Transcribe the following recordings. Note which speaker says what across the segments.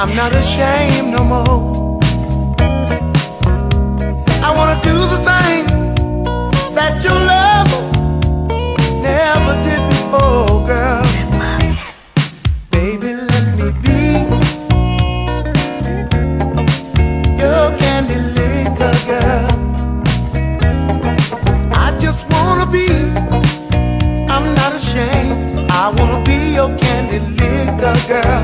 Speaker 1: I'm not ashamed no more. I wanna do the thing that your love never did before, girl. Baby, let me be your candy liquor, girl. I just wanna be, I'm not ashamed, I wanna be your candy liquor, girl.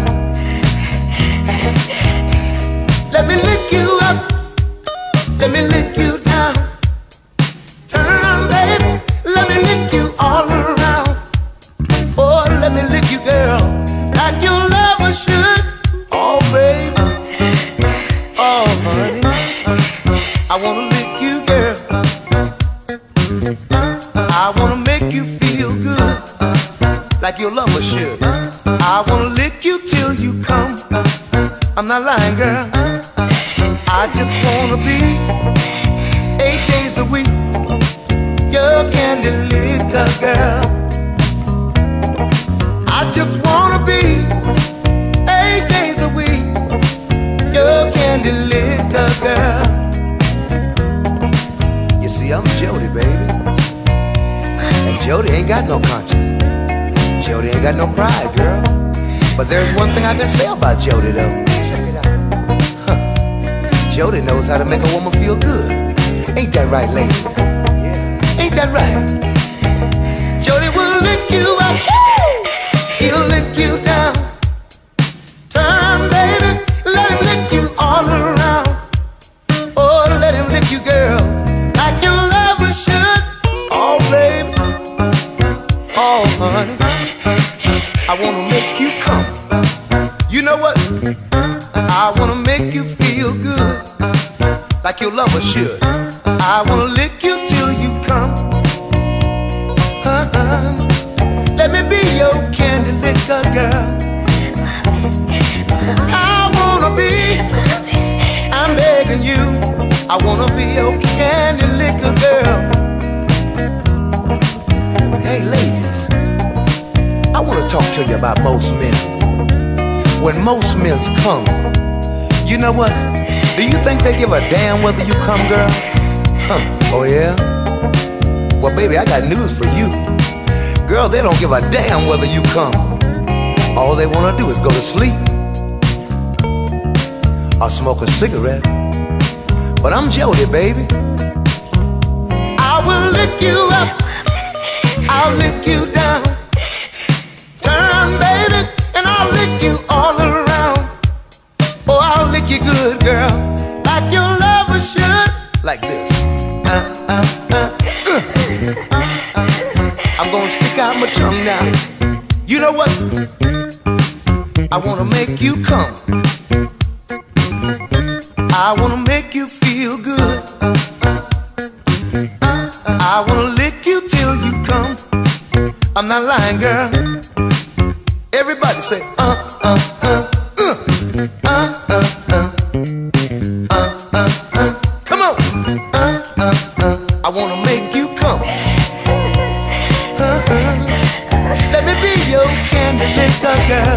Speaker 1: Let me lick you up, let me lick you down. Turn around, baby, let me lick you all around. Oh, let me lick you, girl, like your lover should. Oh, baby, oh, honey, I wanna lick you, girl. I wanna make you feel good, like your lover should. I wanna lick you till you come. I'm not lying, girl. I just wanna be 8 days a week your candy liquor, girl. I just wanna be 8 days a week your candy liquor, girl. You see, I'm Jody, baby, and Jody ain't got no conscience. Jody ain't got no pride, girl. But there's one thing I can say about Jody, though. Check it out. Jody knows how to make a woman feel good. Ain't that right, ladies? Yeah. Ain't that right? Jody will lick you up, he'll lick you down. Turn, baby, let him lick you all around. Oh, let him lick you, girl, like your lover should. Oh, baby, oh, honey, I wanna make you come. You know what? I wanna make you feel good, like your lover should. I wanna lick you till you come. Let me be your candy liquor, girl. I wanna be, I'm begging you, I wanna be your candy liquor, girl. Hey, ladies, I wanna talk to you about most men. When most men come, you know what? Do you think they give a damn whether you come, girl? Oh yeah? Well, baby, I got news for you. Girl, they don't give a damn whether you come. All they wanna do is go to sleep or smoke a cigarette. But I'm Jody, baby. I will lick you up, I'll lick you down. Turn, baby, and I'll lick you all around. Oh, I'll lick you good, girl, like your lover should. Like this. I'm gonna stick out my tongue now. You know what? I wanna make you come. I wanna make you feel good. I wanna lick you till you come. I'm not lying, girl. Everybody say, come on. I wanna make you come. Let me be your candy liquor, girl.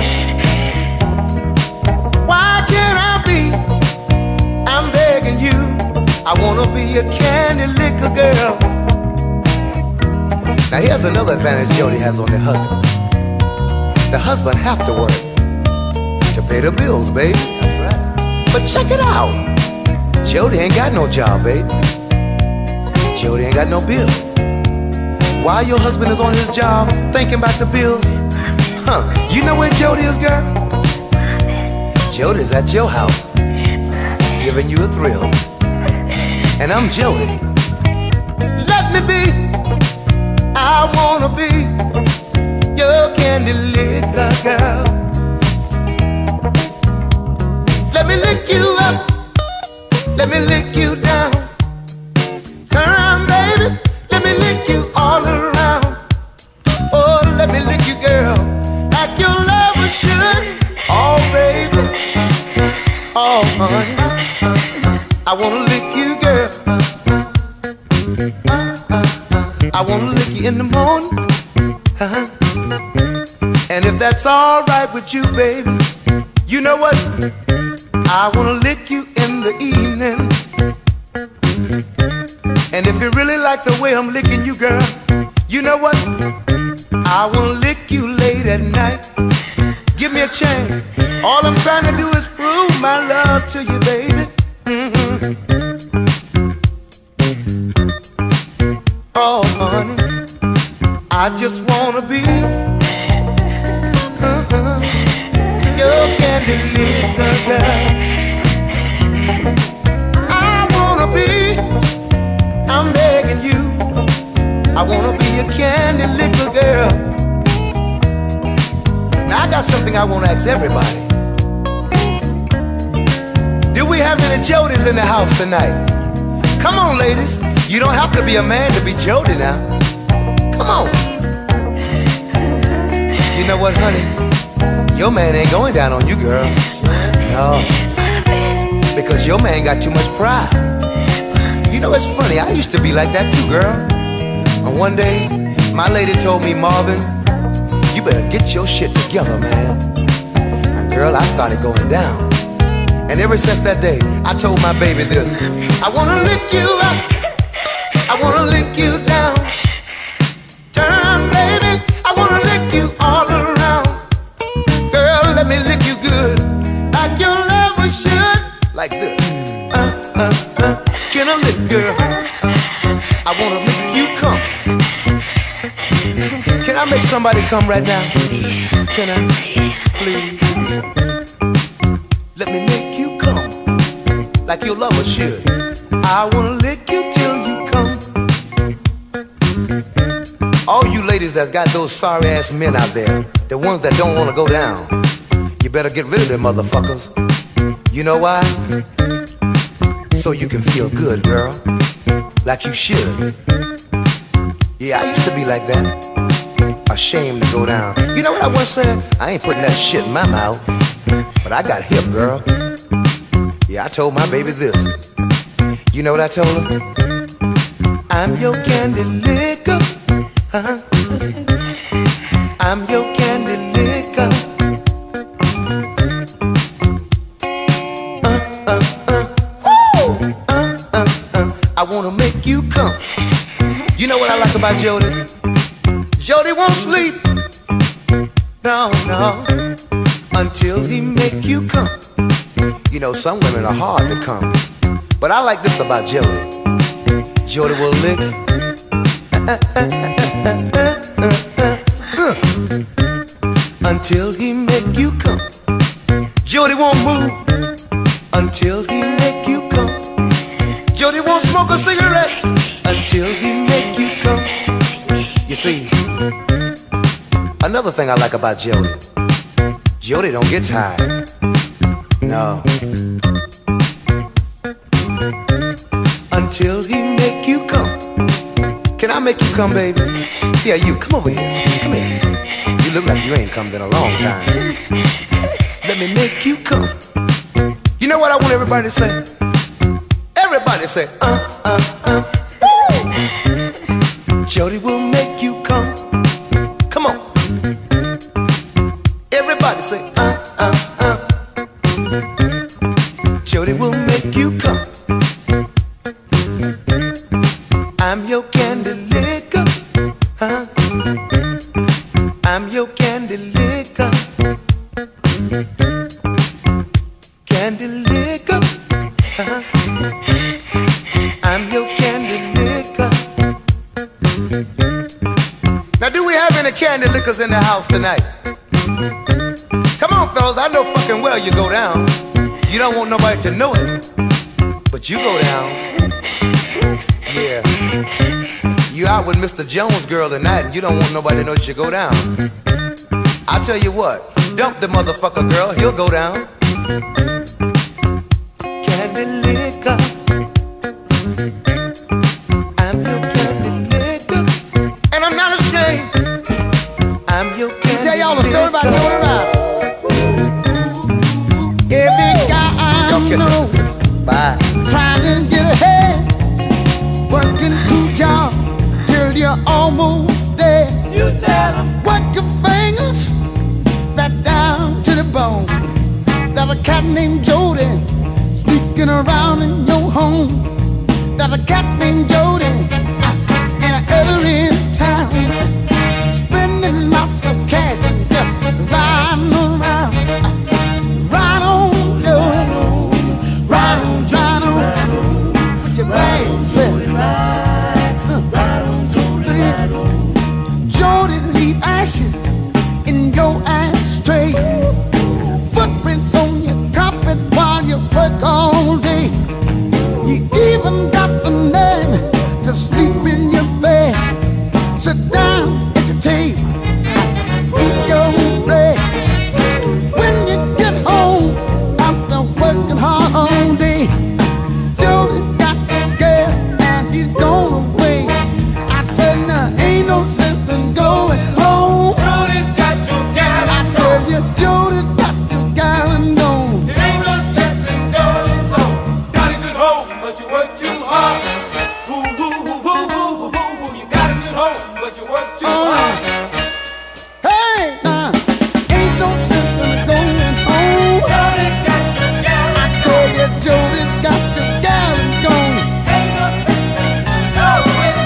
Speaker 1: Why can't I be? I'm begging you. I wanna be your candy liquor, girl. Now here's another advantage Jody has on the husband. The husband have to work to pay the bills, baby. That's right. But check it out. Jody ain't got no job, baby. Jody ain't got no bills. While your husband is on his job thinking about the bills, you know where Jody is, girl? Jody's at your house, giving you a thrill. And I'm Jody. Let me be, I wanna be your candy liquor, girl. Let me lick you up, let me lick you down. Turn around, baby, let me lick you all around. Oh, let me lick you, girl, like your lover should. Oh, baby, oh, honey, I wanna lick you, girl. I wanna lick you in the morning, and if that's all right with you, baby, You know what? I wanna lick you in the evening. And if you really like the way I'm licking you, girl, you know what? I wanna lick you late at night. Give me a chance. All I'm trying to do is prove my love to you, baby. Oh, honey, I just wanna be your candy licker girl. I wanna be, I'm begging you, I wanna be your candy licker girl. Now I got something I wanna ask everybody. Do we have any Jodys in the house tonight? Come on, ladies. You don't have to be a man to be Jody now. Come on. You know what, honey? Your man ain't going down on you, girl. No. Because your man got too much pride. You know, it's funny. I used to be like that too, girl. And one day, my lady told me, Marvin, you better get your shit together, man. And girl, I started going down. And ever since that day, I told my baby this: I wanna lick you up, I wanna lick you down. Turn, baby, I wanna lick you all around. Girl, let me lick you good, like your lover should. Like this. Can I lick, girl? I wanna make you come. Can I make somebody come right now? Can I? Please. Let me make you come, like your lover should. I wanna lick you till you come. All you ladies that's got those sorry ass men out there, the ones that don't wanna go down, you better get rid of them motherfuckers. You know why? So you can feel good, girl, like you should. Yeah, I used to be like that, ashamed to go down. You know what I once said? I ain't putting that shit in my mouth, but I got hip, girl. Yeah, I told my baby this. You know what I told her? I'm your candy licker. I'm your candy licker. I wanna make you come. You know what I like about Jody? Jody won't sleep. No, no. Until he make you come. You know, some women are hard to come, but I like this about Jody. Jody will lick until he make you come. Jody won't move until he make you come. Jody won't smoke a cigarette until he make you come. You see, another thing I like about Jody, Jody don't get tired. No. Until he make you come. Can I make you come, baby? Yeah, you, come over here. Come here. You look like you ain't come in a long time. Let me make you come. You know what I want everybody to say? Everybody say, Jody will make you come. Come on. Everybody say, Jody will make you come. I'm your candy licker. I'm your candy licker. Candy licker. I'm your candy licker. Now, do we have any candy lickers in the house tonight? Come on, fellas, I know fucking well you go down. You don't want nobody to know it, but you go down. Yeah. You out with Mr. Jones' girl tonight, and you don't want nobody to know that you go down. I tell you what, dump the motherfucker, girl, he'll go down. Candy licker. I'm your candy licker, and I'm not ashamed. I'm your candy licker. Tell y'all a story about Jody Ryan. Every guy I know, bye, trying to get ahead, working 2 jobs till you're almost dead. You tell them, work your fingers right down to the bone.
Speaker 2: cat named Jody sneaking around in your home. There's a cat named Jody in every town, spending lots of cash and just riding around. Ride on, Jody, ride on, put your bags in. Jody, leave ashes in your ashtray, footprints on your carpet while you work all day. You even got the nerve to sleep in your bed. Sit down at the table, eat your bread. When you get home after working hard all day, Jody's got the girl and he's gone away. I said, nah, ain't no sense in going home.
Speaker 3: Jody's got your gal and
Speaker 2: Tell you, Jody's got your gal and gone.
Speaker 3: There ain't no sense in going home. Got a good home, but you work too hard. Woo, woo, woo, woo, woo, woo, woo, woo. You got a good home, but you work too hard.
Speaker 2: Hey, nah, ain't no sense in going home.
Speaker 3: Jody's got your gal
Speaker 2: I
Speaker 3: and
Speaker 2: tell you, Jody's got your gal and gone.
Speaker 3: ain't no sense in going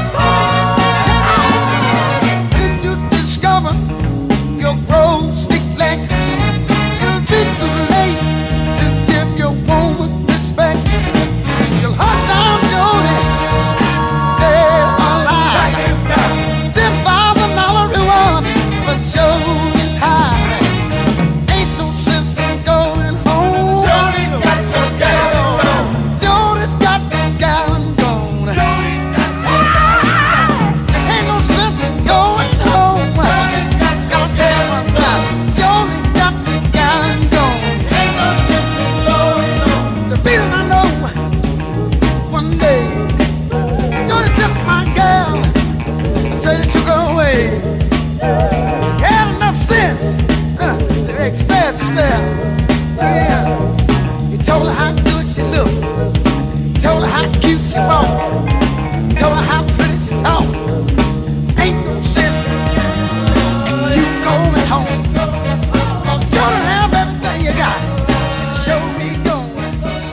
Speaker 3: home.
Speaker 2: Did you discover your broke stick leg? It'll be too late to give your woman respect. You'll hunt down Jody, dead or alive. $10,000 reward for Jody's hide. Ain't no sense in going home.
Speaker 3: Jody's got your gal and gone.
Speaker 2: Jody's got your gal and gone.
Speaker 3: Jody's got your
Speaker 2: Ain't no sense in going home.
Speaker 3: Jody's got your
Speaker 2: Gotta tell my brother, Jody got the gal and gone.
Speaker 3: ain't no sense in going home.
Speaker 2: The feeling I know, one day, Jody took my gal, said he took her away. He had enough sense to express himself. Yeah. He told her how good she looked, he told her how cute she walked, he told her how pretty she talked. Ain't no sense in you going home. 'Cause Jody have everything you got. Show me going.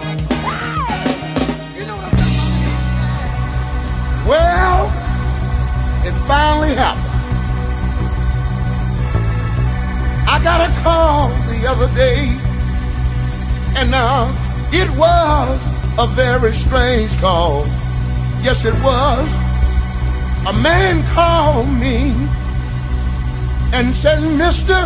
Speaker 2: You know what I'm talking about? Well, it finally happened. I got a call the other day, and it was a very strange call. Yes, it was. A man called me and said, "Mister,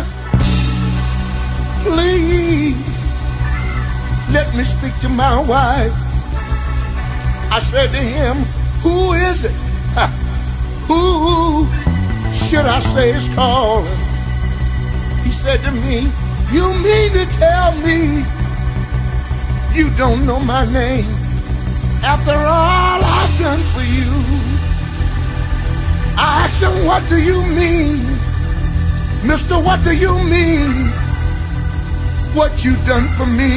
Speaker 2: please let me speak to my wife." I said to him, "Who is it? Who should I say is calling?" He said to me, "You mean to tell me you don't know my name after all I've done for you?" I asked him, "What do you mean? Mister, what do you mean? What you done for me?"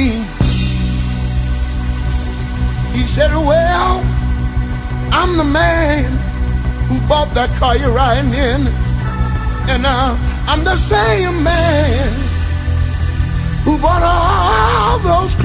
Speaker 2: He said, "Well, I'm the man who bought that car you're riding in, and I'm the same man who bought all those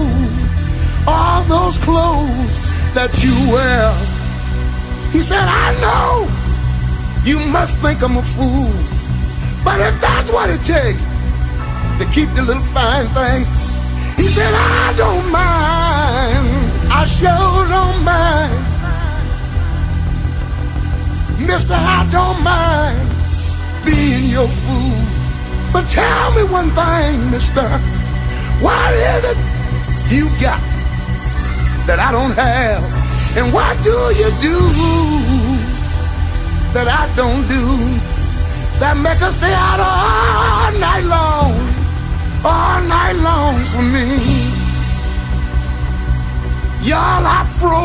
Speaker 2: clothes that you wear." He said, "I know you must think I'm a fool, but if that's what it takes to keep the little fine thing," he said, "I don't mind. I sure don't mind. Mister, I don't mind being your fool. But tell me one thing, mister, what is it you got that I don't have? And what do you do that I don't do, that make us stay out all night long for me?" Y'all, I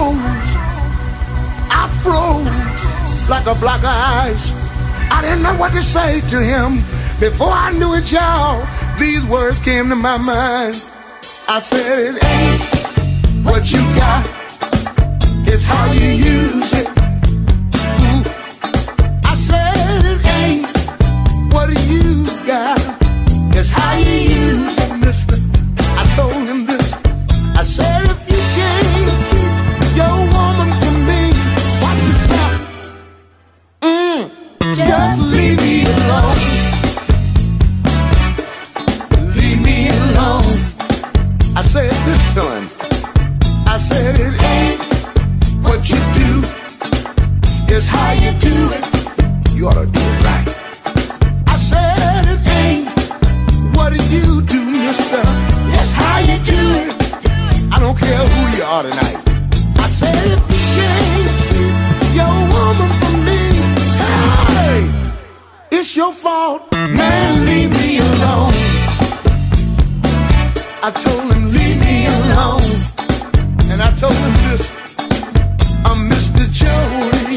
Speaker 2: froze like a block of ice. I didn't know what to say to him. Before I knew it, y'all, these words came to my mind. I said, "It ain't what you got, it's how you use it." Ooh. I said, "It ain't what you got, it's how you use it, mister." I told Man, leave me alone. I told him, leave me alone. And I told him this, I'm Mr. Jody.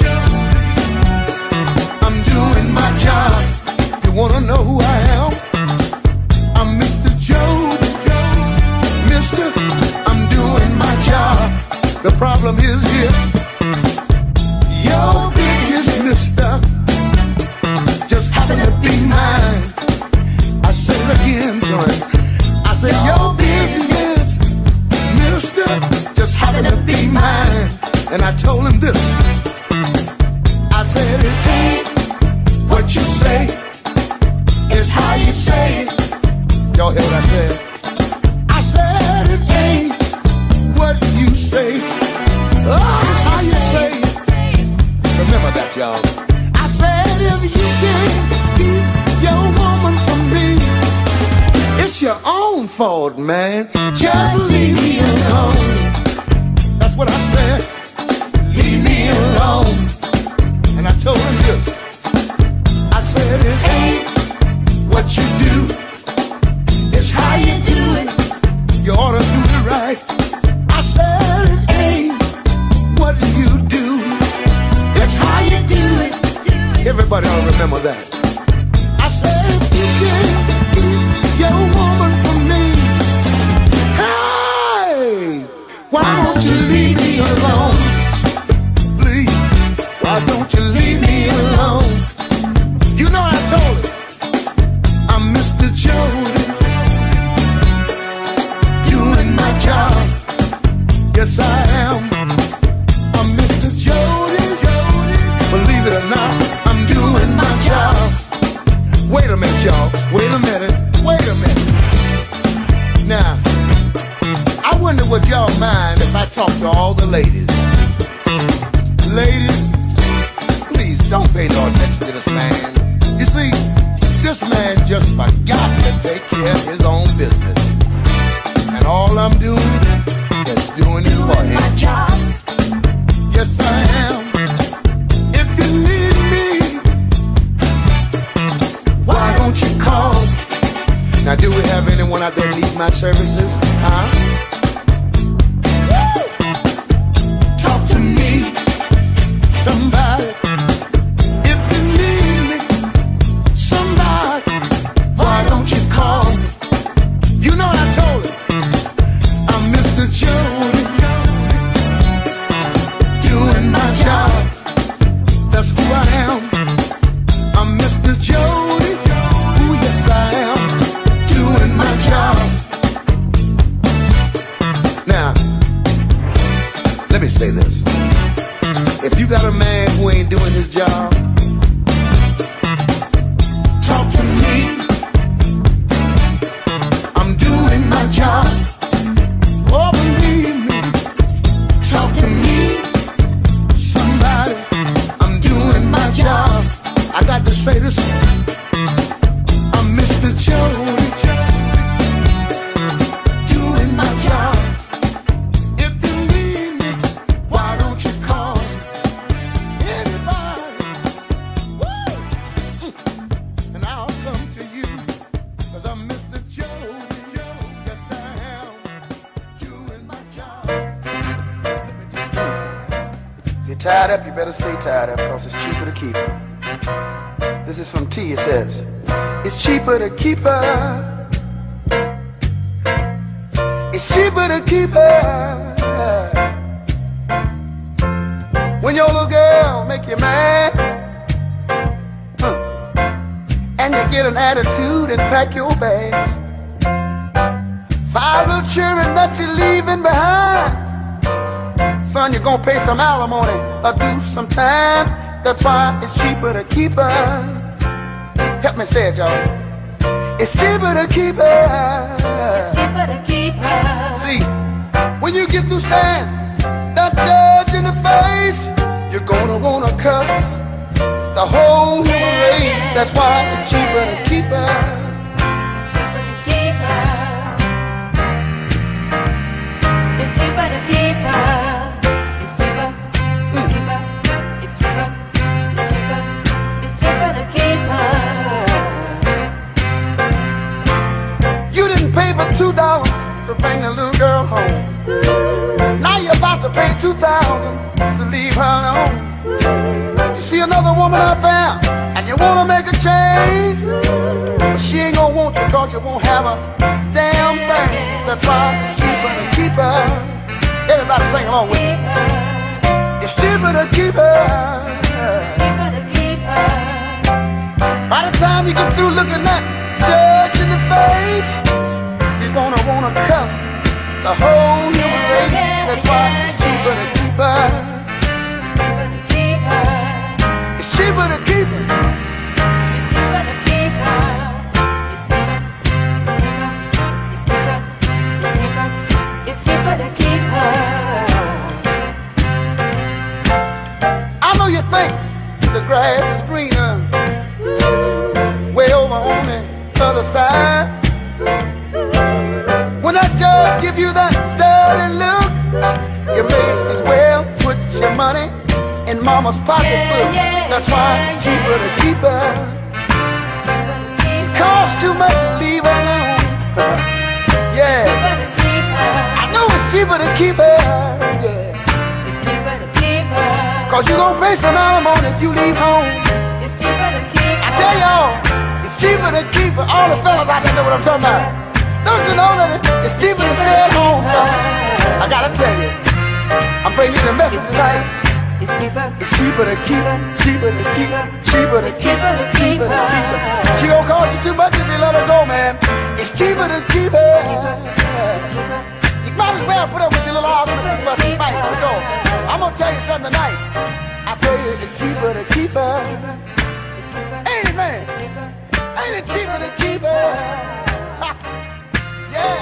Speaker 2: I'm doing my job. You wanna know who I am? I'm Mr. Jody. Mister, I'm doing my job. The problem is here. Your business, mister, just happen to be mine. I say it again, Joy. I say your business, mister, just happen to be mine. And I told him this. I said it ain't what you say, it's how you say it. Y'all hear what I said? I said it ain't what you say, oh, it's how you say it. Remember that, y'all. I said if you can't keep your woman from me, it's your own fault, man. Just leave me alone. That's what I said. Leave me alone. And I told him this. I said it ain't what you do, it's how you do it. You ought to do it right. I said it ain't what you do, it's how you do it. Everybody ought to remember that. I said if you can't keep your woman from me, hey, why don't you leave me alone? Please, why don't you leave me alone? You know what I told her? I'm Mr. Jody, doing my job. Yes, I am. I'm Mr. Jody. Believe it or not, I'm doing my job. Wait a minute, y'all. Wait a minute. Wait a minute. Now, I wonder would y'all mind if I talk to all the ladies? Ladies, please don't pay no attention to this man. You see, this man just forgot to take care of his own business. And all I'm doing is doing it for him. Yes, I am. If you need me, why don't you call? Now, do we have anyone out there need my services? Huh? Talk to me, somebody. If you need me, somebody, why don't you call? You know what I told him? I'm Mr. Jody, doing my job. That's who I am. I'm Mr. Jody. Ooh, yes, I am. Doing my job. Now, let me say this. If you got a man who ain't doing his job, talk to me. I'm doing my job. Oh, believe me. Talk to me. Somebody, I'm doing my job. I got to say this. I'm Mr. Jody, doing my job. If you need me, why don't you call anybody? Woo! And I'll come to you, 'cause I'm Mr. Jody. Yes, I am, doing my job. If you're tied up, you better stay tied up, 'cause it's cheaper to keep her. This is from T. It says, it's cheaper to keep her. It's cheaper to keep her. When your little girl make you mad, and you get an attitude and pack your bags. 5 little children that you're leaving behind. Son, you're gonna pay some alimony or do some time. That's why it's cheaper to keep her. Help me say it, y'all. It's cheaper to keep her.
Speaker 4: It's cheaper to keep her.
Speaker 2: See, when you get through staring that judge in the face, you're gonna wanna cuss the whole human race. That's why it's cheaper to keep her.
Speaker 4: It's cheaper to keep her. It's cheaper. It's cheaper. It's cheaper. It's cheaper. It's cheaper to keep her.
Speaker 2: girl home. Now you're about to pay $2,000 to leave her alone. You see another woman out there and you wanna make a change, but she ain't gonna want you 'cause you won't have a damn thing. That's why it's cheaper to keep her. Everybody sing along with me. It's cheaper to keep her.
Speaker 4: Cheaper to keep her.
Speaker 2: By the time you get through looking that judge in the face, you're gonna wanna cuss the whole human race. That's why it's cheaper to keep her.
Speaker 4: Cheaper to keep her.
Speaker 2: It's cheaper to keep her.
Speaker 4: It's cheaper to keep her. It's cheaper. It's cheaper. It's cheaper. It's cheaper to keep her.
Speaker 2: I know you think the grass is greener way over on the other side. When that judge give you that dirty look, you may as well put your money in mama's pocketbook. That's why it's cheaper to keep her. It costs too much to leave her alone. Yeah,
Speaker 4: Cheaper to keep her.
Speaker 2: I know it's cheaper to keep her. Yeah,
Speaker 4: It's cheaper to keep her.
Speaker 2: 'cause you gon' pay some alimony if you leave home.
Speaker 4: It's cheaper to keep
Speaker 2: I
Speaker 4: her.
Speaker 2: tell y'all, it's cheaper to keep her. All the fellas out there know what I'm talking about. Don't you know that it's cheaper to stay at home, fellas? I gotta tell you, I'm bringing you the message tonight.
Speaker 4: It's cheaper.
Speaker 2: It's cheaper to keep her, cheaper to keep her, cheaper to keep her, cheaper to keep her. She gon' cost you too much if you let her go, man. It's cheaper to keep her. You might as well put up with your little arguments and fuss and fight. Here we go. I'm gonna tell you something tonight. I tell you, it's cheaper to keep her. Ain't it, man? Ain't it cheaper to keep her? Ha. Yeah.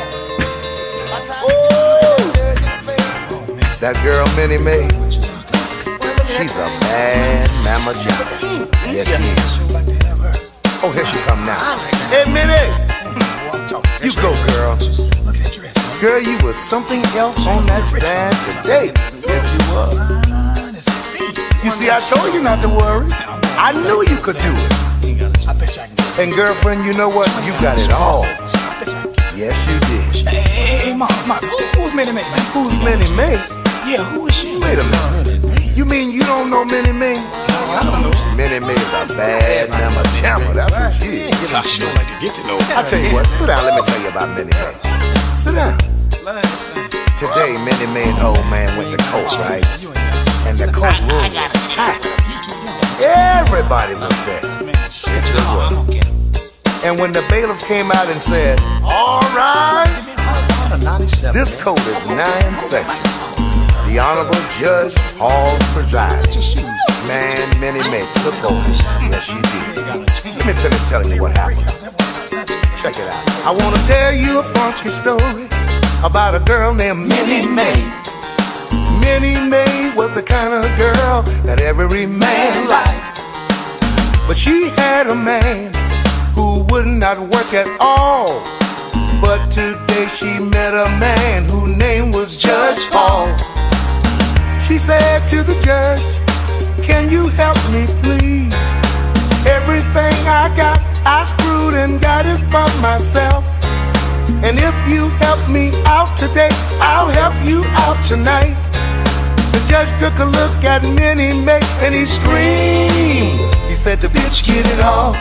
Speaker 1: That girl Minnie Mae, she's a bad mama jama. Yes, she is. Oh, here she come now. Hey, Minnie, you go, girl. Girl, you was something else on that stand today. Yes, you was. You see, I told you not to worry. I knew you could do it. And girlfriend, you know what? You got it all. Yes, you did.
Speaker 5: Hey, Ma, who's Minnie Mae?
Speaker 1: Who's Minnie Mae?
Speaker 5: Yeah, who is she?
Speaker 1: Wait a minute. You mean you don't know Minnie Mae?
Speaker 5: I don't know.
Speaker 1: Minnie Mae is a bad mama jamma. That's who she is.
Speaker 5: I sure like to get to know her.
Speaker 1: I'll tell you what. Sit down. Let me tell you about Minnie Mae. Sit down. Today, Minnie Mae and old man went to court, right? And the courtroom was packed. Everybody was there. Yes, they were. And when the bailiff came out and said, "All rise," this court is now in session. The Honorable Judge Hall presided. Man, Minnie Mae took over. Yes, she did. Let me finish telling you what happened. Check it out. I want to tell you a funky story about a girl named Minnie Mae. Minnie Mae was the kind of girl that every man liked. But she had a man who would not work at all. But today she met a man whose name was Judge Paul. She said to the judge, "Can you help me, please? Everything I got, I screwed and got it for myself. And if you help me out today, I'll help you out tonight." The judge took a look at Minnie Mae and he screamed. He said, "The bitch get it all."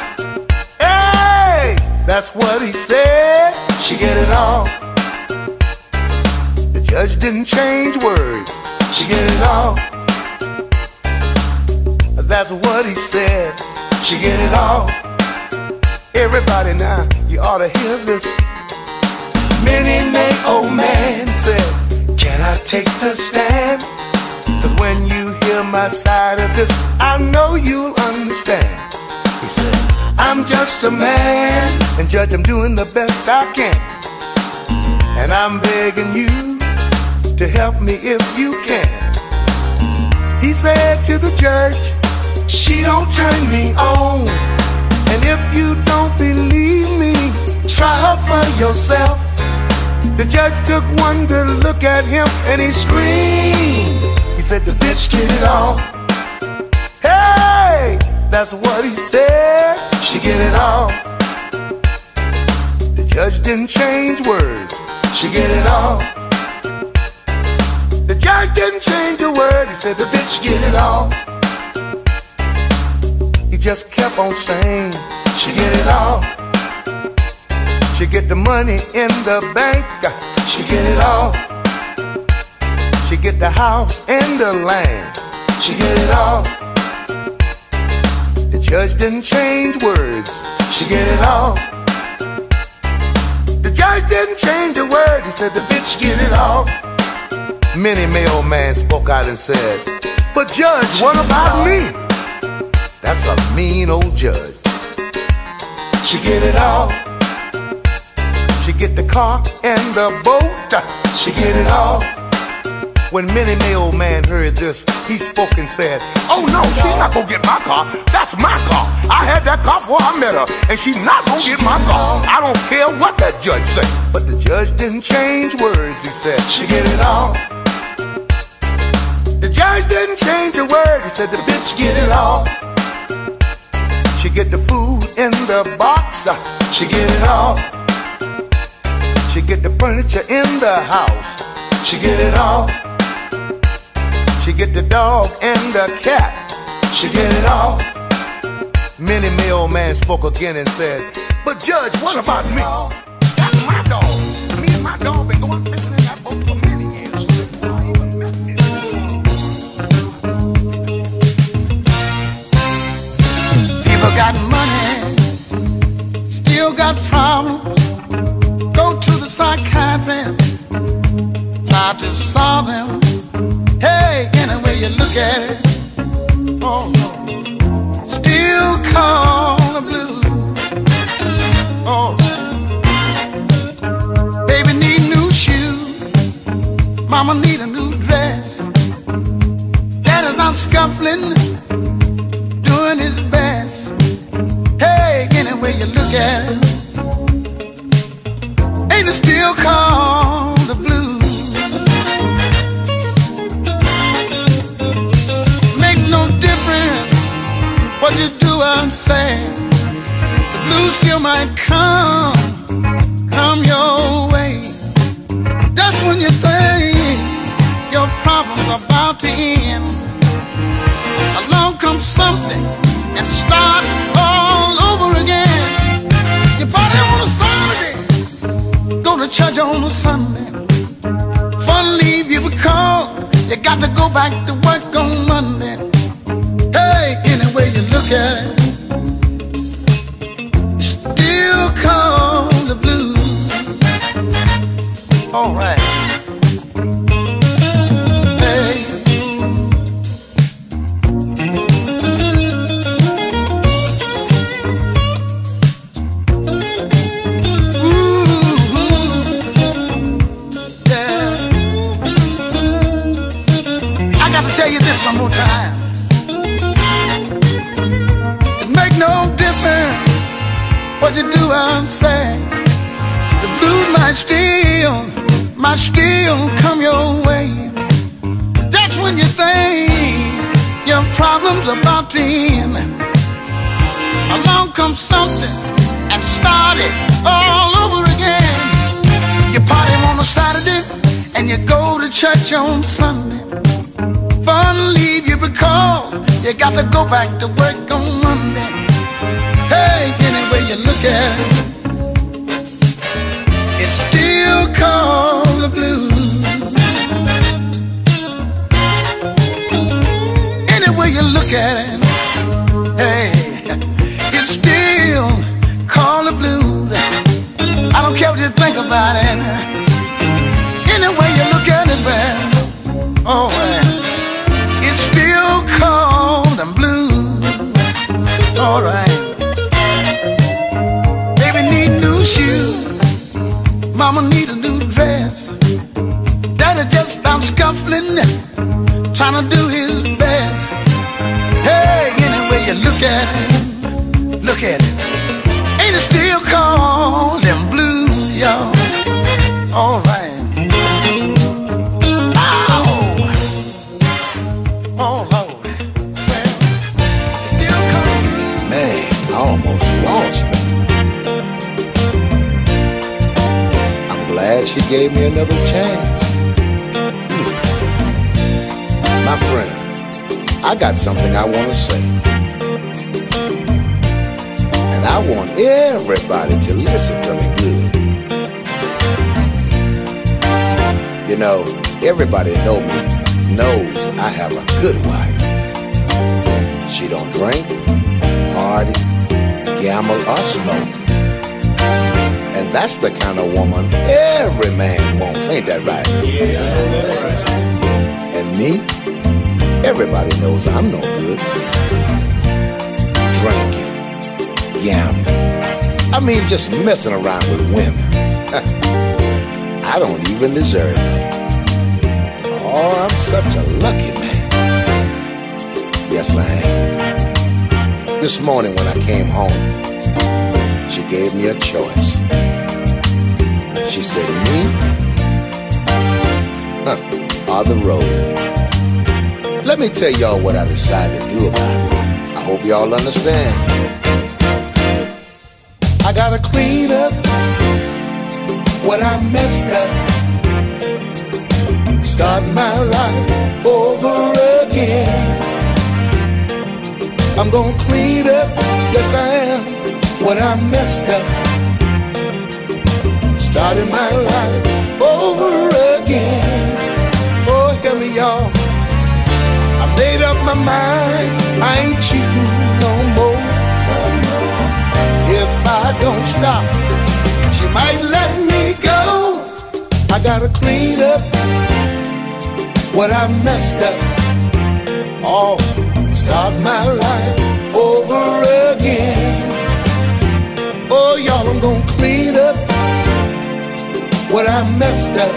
Speaker 1: Hey, that's what he said. She get it all. The judge didn't change words. She get it all. That's what he said. She get it all. Everybody now, you ought to hear this. Minnie Mae, old man, said, "Can I take the stand? 'Cause when you hear my side of this, I know you'll understand." He said, "I'm just a man, and judge, I'm doing the best I can. And I'm begging you to help me if you can." He said to the judge, "She don't turn me on. And if you don't believe me, try her for yourself." The judge took one good look at him and he screamed. He said, "The bitch get it all." Hey, that's what he said. She get it all. The judge didn't change words. she get it all. The judge didn't change a word, he said the bitch get it all. He just kept on saying, she get it all. She get the money in the bank, she get it all. She get the house and the land, she get it all. The judge didn't change words, she get it all. The judge didn't change a word, he said the bitch get it all. Many mailman spoke out and said, but judge, what about me? That's a mean old judge. She get it all. She get the car and the boat, she get it all. When Minnie Mailman heard this, he spoke and said, oh no, she's not gonna get my car, that's my car. I had that car before I met her, and she's not gonna get my car. I don't care what that judge said. But the judge didn't change words, he said, she get it all. The judge didn't change a word, he said the bitch get it all. She get the food in the box, she get it all. She get the furniture in the house, she get it all. She get the dog and the cat, she get it all. Many mailman spoke again and said, but judge, what about me? That's my dog. Me and my dog been going fishing in that boat for many years before I even met Minnie.
Speaker 2: People got money, still got problems. Go to the psychiatrist, try to solve them. Hey, any way you look at it, oh no, still call the blues. Oh, baby need new shoes, mama need a new dress. Daddy's not scuffling, doing his best. Hey, any way you look at it, ain't it still call the blues? What you do and say, the blues still might come your way. That's when you think your problem's about to end. Along comes something and start all over again. You party on a Saturday, go to church on a Sunday. Fun leave you because you got to go back to work on Monday. Hey, any way you look at it, you still call the blues. All right. Hey. Ooh, yeah. I got to tell you this one more time. No difference what you do and say, the blues might still come your way. That's when you think your problem's about to end. Along comes something and start it all over again. You party on a Saturday and you go to church on Sunday. Fun leave you because you got to go back to work on Monday. Hey, any way you look at it, it's still called the blues. Any way you look at it, hey, it's still called the blues. I don't care what you think about it. Any way you look at it, man, oh, it's still called the blues. All right. Shoes, mama need a new dress. Daddy just stopped scuffling, trying to do his best. Hey, any way you look at it, ain't it still called them blues, y'all? All right. Oh Lord, well, still called blues.
Speaker 1: Man, I almost lost them. glad she gave me another chance. My friends, I got something I want to say. And I want everybody to listen to me good. You know, everybody knows I have a good wife. She don't drink, party, gamble, or smoke. And that's the kind of woman every man wants, ain't that right? Yeah. And me, everybody knows I'm no good. Drinking, gambling, I mean just messing around with women. I don't even deserve it. Oh, I'm such a lucky man. Yes, I am. This morning when I came home, she gave me a choice. She said, me or the road. Let me tell y'all what I decided to do about it. I hope y'all understand. I gotta clean up what I messed up. Start my life over again. I'm gonna clean up, yes I am, what I messed up. Starting my life over again. Oh, hear me y'all, I made up my mind, I ain't cheating no more. If I don't stop, she might let me go. I gotta clean up what I messed up. Oh, start my life over again. Oh, y'all, I'm gonna clean up what I messed up.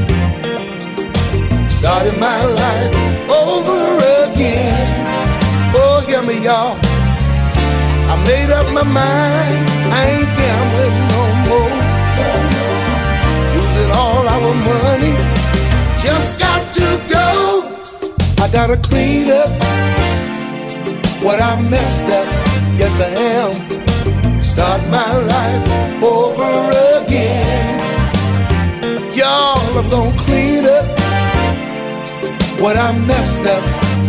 Speaker 1: Starting my life over again. Oh, hear me, y'all, I made up my mind, I ain't gambling no more. Losing all our money, just got to go. I gotta clean up what I messed up, yes I am. Start my life over again. Y'all, I'm gonna clean up what I messed up.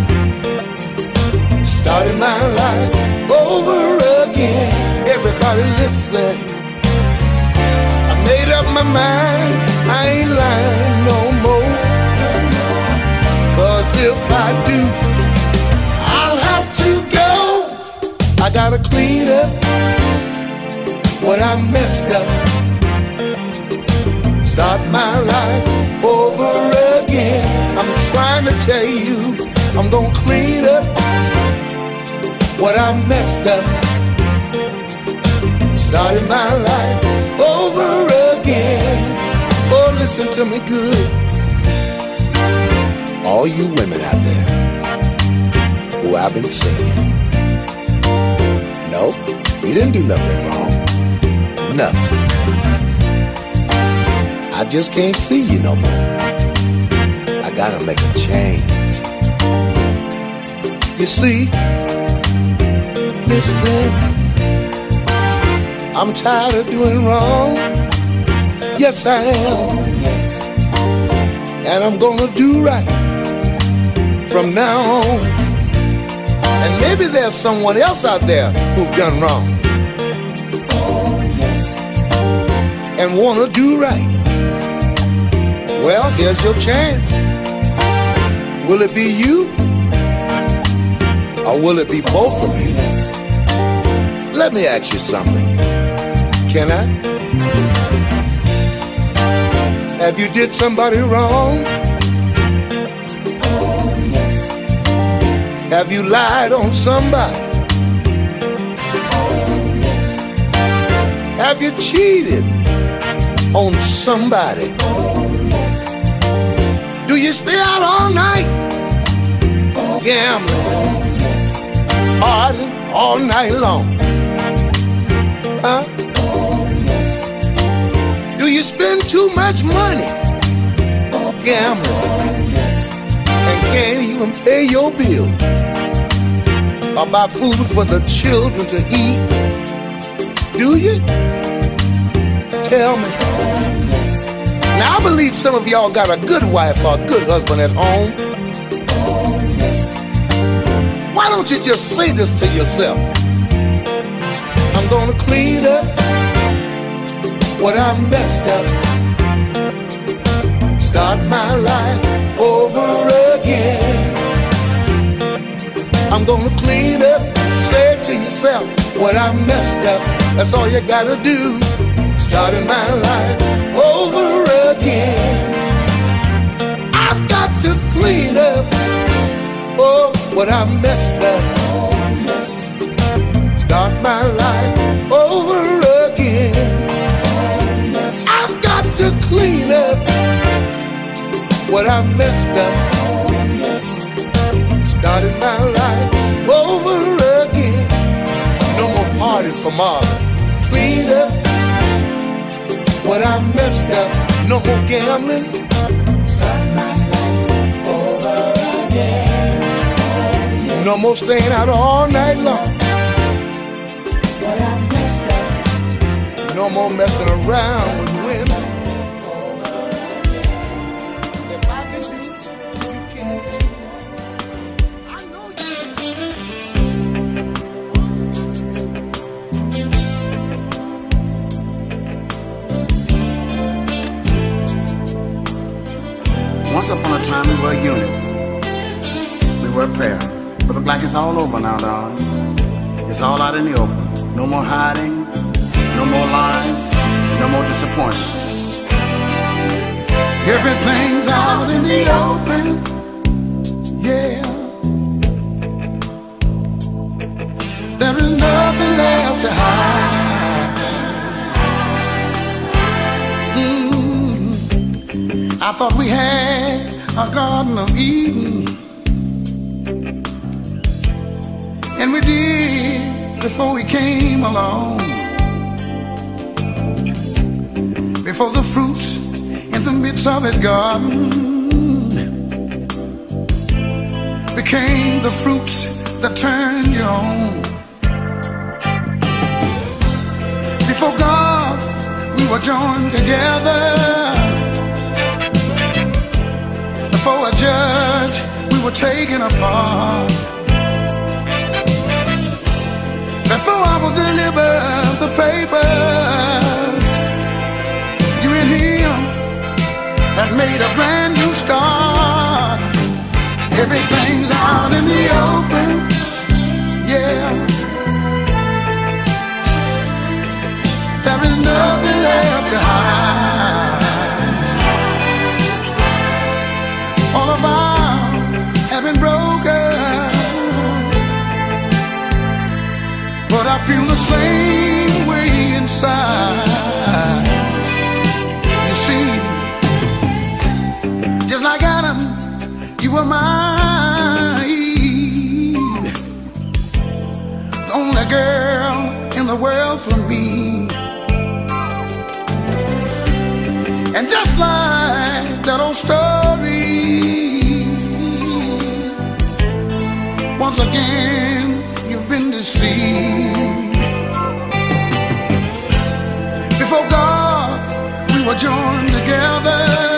Speaker 1: Starting my life over again. Everybody listen, I made up my mind, I ain't lying no more. Cause if I do, I'll have to go. I gotta clean up what I messed up. Start my life over again. I'm trying to tell you, I'm gonna clean up what I messed up. Starting my life over again. Oh, listen to me good. All you women out there who I've been seeing, no, you didn't do nothing wrong. Nothing. I just can't see you no more. I gotta make a change. You see, listen, I'm tired of doing wrong. Yes, I am. Oh, yes. And I'm gonna do right from now on. And maybe there's someone else out there who've done wrong. Oh, yes. And wanna do right. Well, here's your chance. Will it be you? Or will it be both of you? Let me ask you something. Can I? Have you did somebody wrong? Oh, yes. Have you lied on somebody? Oh, yes. Have you cheated on somebody? Oh, yes. Do you stay out all night? Oh, gambling? Oh, yes. Partying all night long? Huh? Oh, yes. Do you spend too much money gambling? Oh, yes. And can't even pay your bill or buy food for the children to eat? Do you? Tell me. Oh, yes. Now I believe some of y'all got a good wife or a good husband at home.
Speaker 2: Oh, yes.
Speaker 1: Why don't you just say this to yourself? I'm gonna clean up what I messed up. Start my life over again. I'm gonna clean up, say it to yourself, what I messed up. That's all you gotta do. Starting my life over again. I've got to clean up, oh, what I messed up.
Speaker 2: Oh, yes.
Speaker 1: Start my life over again.
Speaker 2: Oh, yes.
Speaker 1: I've got to clean up what I messed up.
Speaker 2: Oh, yes.
Speaker 1: Starting my life over again. No more parties for Marvin. Clean up what I messed up. No more gambling.
Speaker 2: Start my life over again. Oh, yes.
Speaker 1: No more staying out all night long.
Speaker 2: What I messed up.
Speaker 1: No more messing around with women. If I can do it, you can. I know
Speaker 6: Once upon a time we were a unit. We were a pair. But look like it's all over now, darling. It's all out in the open. No more hiding, no more lies, no more disappointments. Everything's out in the open, yeah. There is nothing left to hide. I thought we had a Garden of Eden, and we did before we came along. Before the fruits in the midst of his garden became the fruits that turn you on. Before God, we were joined together. Before a judge, we were taken apart. Before I will deliver the papers, you and him have made a brand new start. Everything's out in the open, yeah. There is nothing left to hide. All of ours have been broken, but I feel the same way inside. You see, just like Adam, you were my Eve, the only girl in the world for me. And just like that old story, once again you've been deceived. Before God, we were joined together.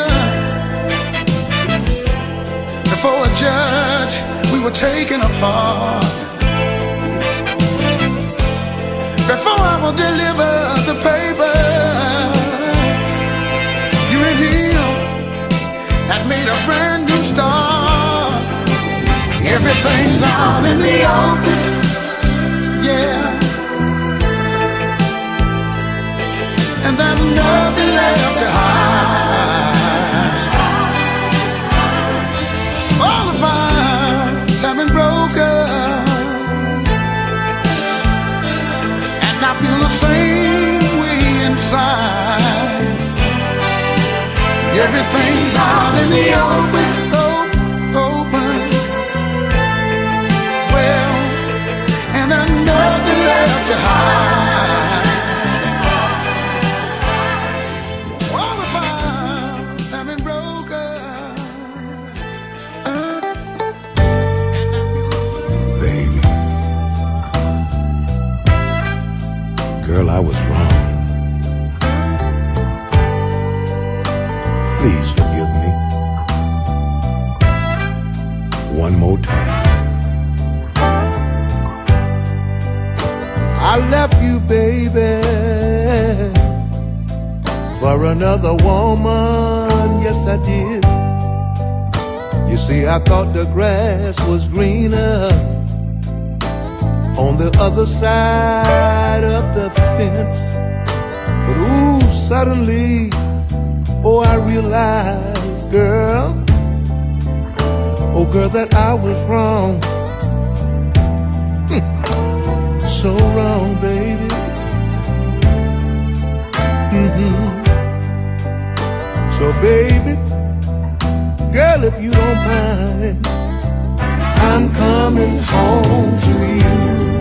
Speaker 6: Before a judge, we were taken apart. Before I will deliver the papers, you and him had made a brand new start. Everything's out in the open, yeah. And there's nothing left to hide. All the vines have been broken, and I feel the same way inside. Everything's out in the open, open. Well, and there's nothing left to hide. All the vines have been broken.
Speaker 1: baby. Girl, I was wrong. for another woman. Yes, I did. You see, I thought the grass was greener on the other side of the fence. But ooh, suddenly, oh, I realized, girl, oh girl, that I was wrong. So wrong, baby. So baby, girl, if you don't mind, I'm coming home to you.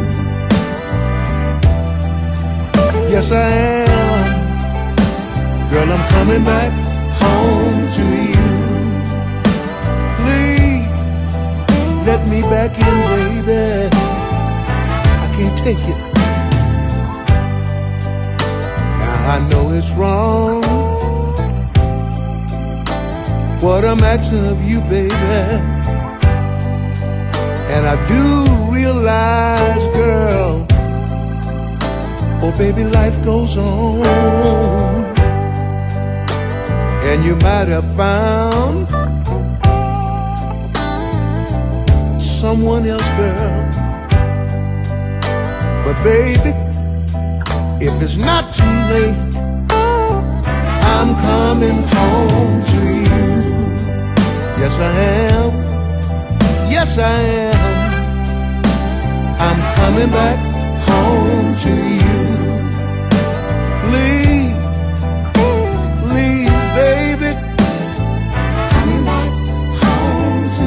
Speaker 1: Yes, I am. Girl, I'm coming back home to you. Please, let me back in, baby. I can't take it. Now I know it's wrong what I'm asking of you, baby. And I do realize, girl, oh baby, life goes on. And you might have found someone else, girl. But baby, if it's not too late, I'm coming home to you. Yes, I am. Yes, I am. I'm coming back home to you. Please, please, baby, coming back home to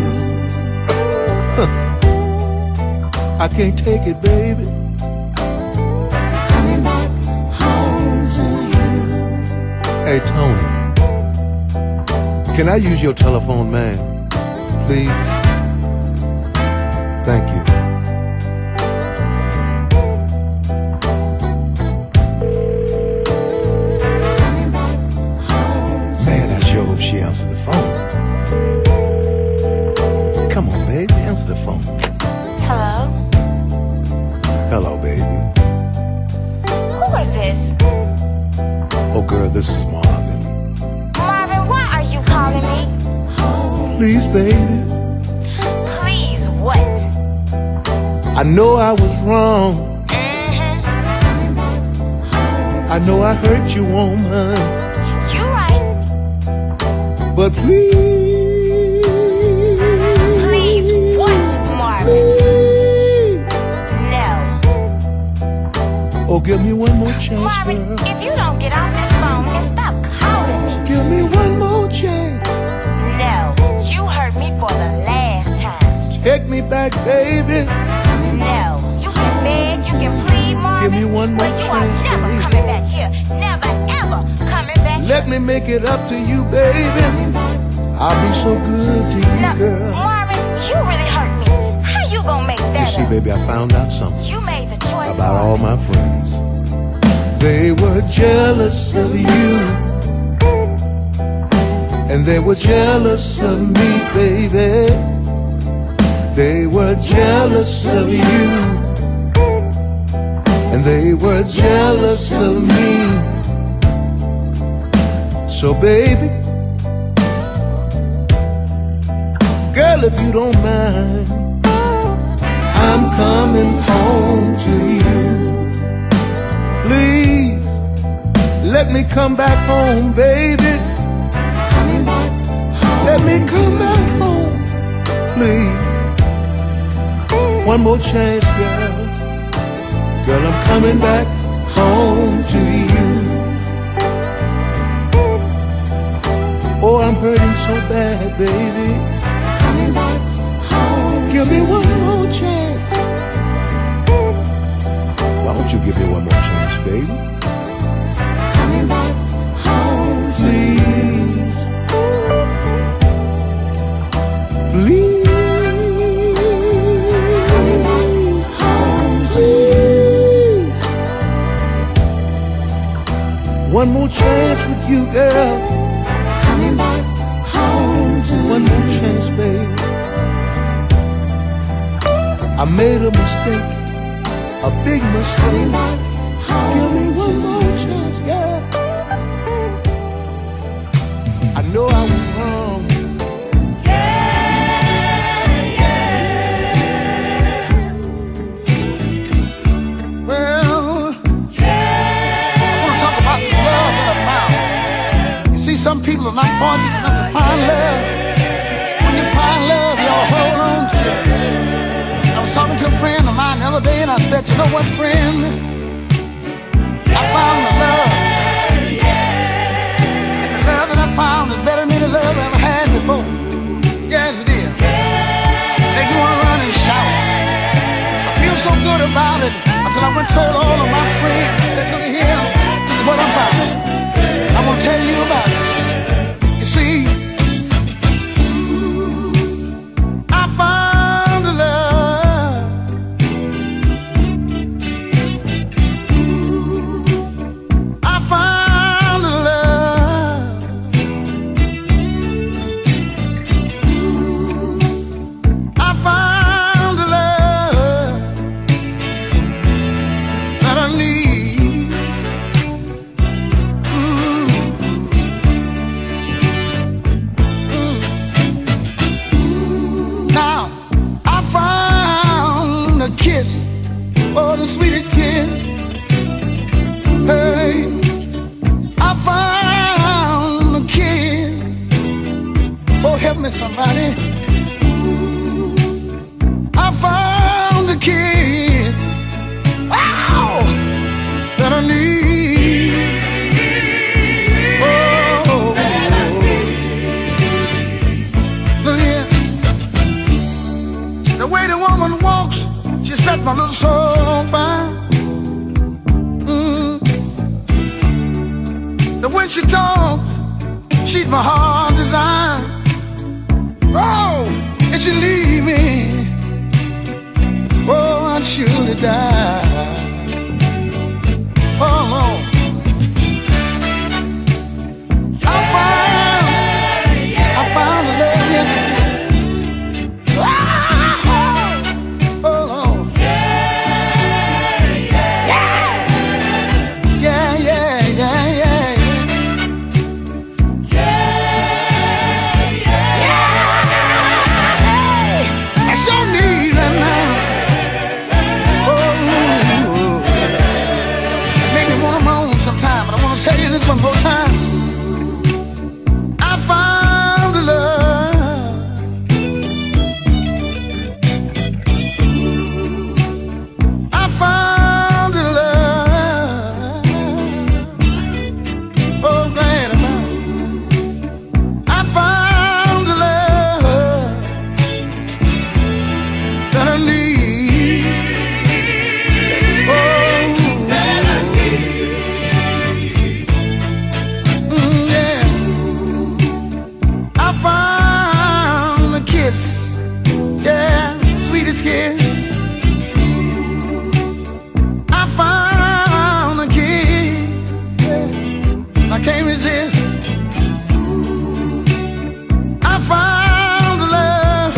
Speaker 1: you. I can't take it, baby. Coming back home to you. Hey, Tony, can I use your telephone, man? Please? Thank you. Man, I sure hope she answers the phone. Come on, baby, answer the phone.
Speaker 7: Hello?
Speaker 1: Hello, baby.
Speaker 7: Who is this?
Speaker 1: Oh, girl, this is Marvin.
Speaker 7: Marvin, why are you calling me?
Speaker 1: Please, baby.
Speaker 7: Please, what?
Speaker 1: I know I was wrong. I know I hurt you, woman.
Speaker 7: You right.
Speaker 1: But please.
Speaker 7: Please, what, Marvin?
Speaker 1: Please.
Speaker 7: No.
Speaker 1: Oh, give me one more chance,
Speaker 7: Marvin,
Speaker 1: girl.
Speaker 7: if you don't get off this phone and stop calling me.
Speaker 1: Give me one more chance.
Speaker 7: No, you hurt me for the last time.
Speaker 1: Take me back, baby.
Speaker 7: No, you can beg, you can plead, Marvin.
Speaker 1: Give me one more
Speaker 7: but you
Speaker 1: chance,
Speaker 7: are never
Speaker 1: baby.
Speaker 7: coming back here. Never, ever coming back here.
Speaker 1: Let me make it up to you, baby. I'll be so good to you,
Speaker 7: No,
Speaker 1: girl.
Speaker 7: Marvin, you really hurt me. How you gonna make that
Speaker 1: You see,
Speaker 7: up?
Speaker 1: baby, I found out something
Speaker 7: You made the choice,
Speaker 1: about all
Speaker 7: Marvin.
Speaker 1: my friends. They were jealous of you, and they were jealous of me, baby. They were jealous of you, and they were jealous of me. So baby, girl, if you don't mind, I'm coming home to you. Please, let me come back home, baby. Let me come back home, please. One more chance, girl. Girl, I'm coming back home to you. Oh, I'm hurting so bad, baby. Coming back home. Give me one more chance. Why don't you give me one more chance, baby? Coming back home, please. Please. Coming back home, please. One more chance with you, girl. Coming back home to one more chance, baby. I made a mistake, a big mistake. Give me one more chance, girl.
Speaker 2: people are not fortunate enough to find love. When you find love, y'all hold on to it. I was talking to a friend of mine the other day, and I said, you know what, friend? I found the love. And the love that I found is better than any love I ever had before. Yes, it is. Make me want to run and shout. I feel so good about it until I went and told all of my friends that look here, this is what I found. I want to tell you about it. You see, I found the love. I found the love. I found the love that I need. Now I found a kiss, oh the sweetest kiss. Hey, I found a kiss. Oh, help me somebody. I found a kiss. Wow, that I need. Oh, look here. The way the woman walks, she set my little soul by. The way she talks, she's my heart design. Oh, and she leave me. Oh, I'd surely die. Oh, I found the love, yeah. One more time. I found the love. I found the love. Oh, glad about it. I found the love that I need. Found a kiss, yeah, sweetest kiss. I found a kiss, yeah. I can't resist. I found the love,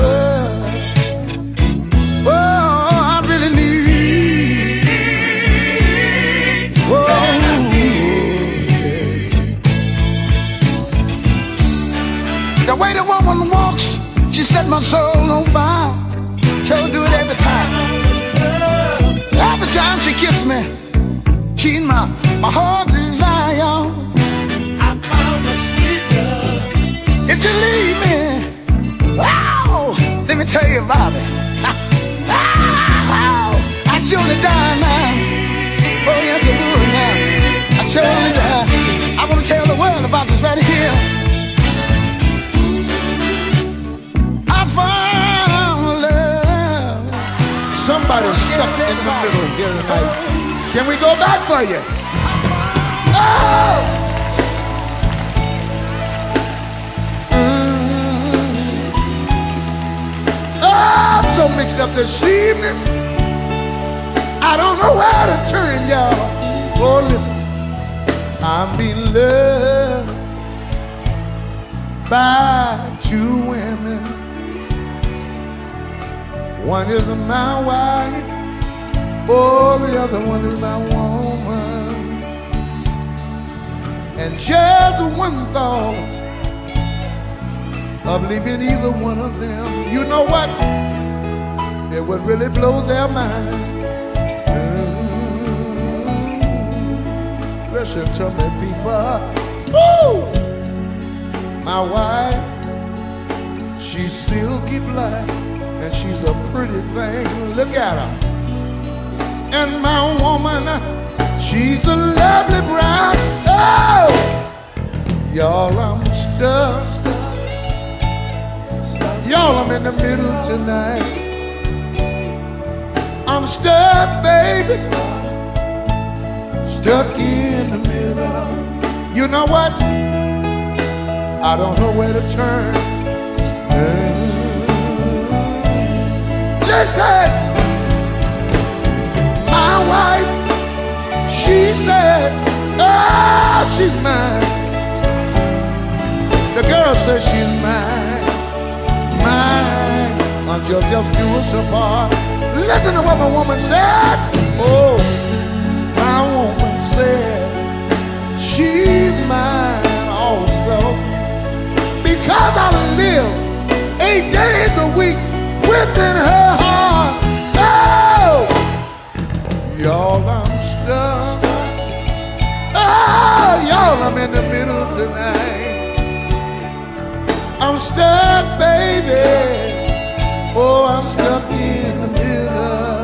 Speaker 2: oh, I really need. Oh, the way the woman walks, she set my soul on fire. She'll do it every time. Every time she kisses me, she's my heart desire. I found a sweet love. If you leave me, oh, let me tell you about it. Oh, I surely die now. Oh yes, I would now. I surely die. I want to tell the world about this right here. I found love.
Speaker 1: Somebody's stuck in the middle here tonight. Can we go back for you? Oh! Oh, I'm so mixed up this evening. I don't know where to turn, y'all. Oh, listen. I'm being loved by two women. One is my wife, oh, the other one is my woman. And just one thought of leaving either one of them, you know what? It would really blow their mind. Listen to me, people. Woo!
Speaker 2: My wife, she's silky black, and she's a pretty thing. Look at her. And my woman, she's a lovely brown. Oh, y'all, I'm stuck. Y'all, I'm in the middle tonight. I'm stuck, baby. Stuck in the middle. You know what? I don't know where to turn. Listen, my wife, she said, oh, she's mine. The girl says she's mine, mine, until death do us apart. Listen to what my woman said. Oh, my woman said, she's mine also, because I live 8 days a week within her heart. Oh, y'all, I'm stuck. Oh, y'all, I'm in the middle tonight. I'm stuck, baby. Oh, I'm stuck in the middle.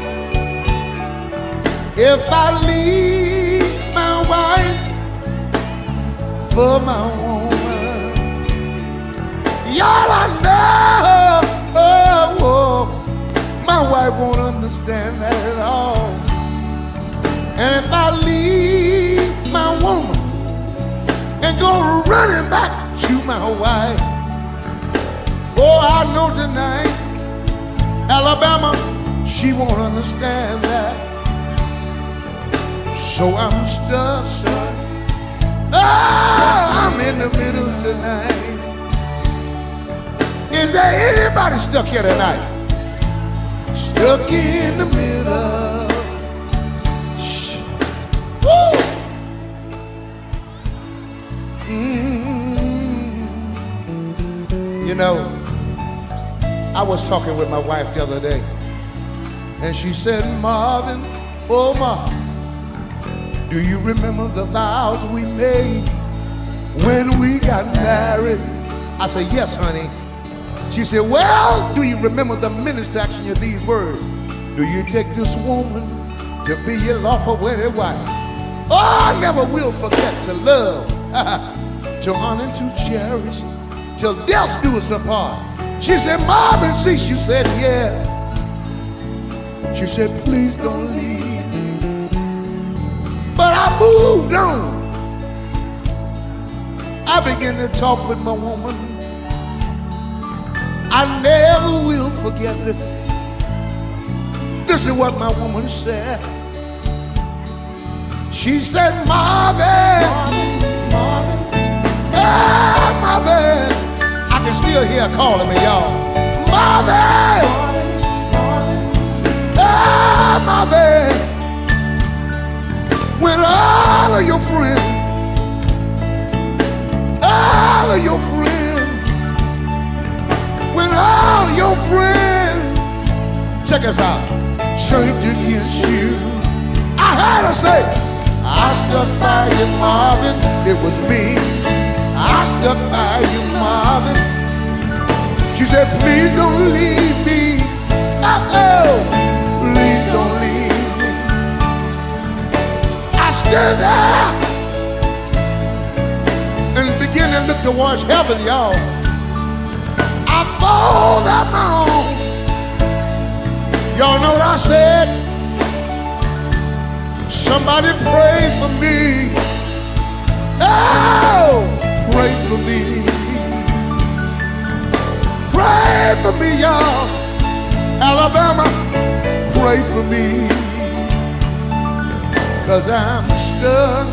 Speaker 2: If I leave my wife for my woman, y'all, I know, my wife won't understand that at all. And if I leave my woman and go running back to my wife, oh, I know tonight, Alabama, she won't understand that. So I'm stuck. Oh, I'm in the middle tonight. Is there anybody stuck here tonight? Stuck in the middle. Woo! You know, I was talking with my wife the other day, and she said, Marvin, oh Marvin, do you remember the vows we made when we got married? I said, yes, honey. She said, well, do you remember the minister asking you these words? Do you take this woman to be your lawful wedded wife? Oh, I never will forget to love, to honor, and to cherish, till death do us apart. She said, Marvin, see, she said, yes. She said, please don't leave me. But I moved on. I began to talk with my woman. I never will forget this. This is what my woman said. She said, Marvin, ah, Marvin. I can still hear her calling me, y'all. Marvin, ah, Marvin. When all of your friends, all of your friends, when all your friends, check us out, turned against you, I heard her say, I stuck by you, Marvin. It was me. I stuck by you, Marvin. She said, please don't leave me. Uh-oh, please don't leave me. I stood there and began to look towards heaven, y'all. I fall out my own. Y'all know what I said? Somebody pray for me. Oh, pray for me. Pray for me, y'all. Alabama, pray for me. 'Cause I'm stuck.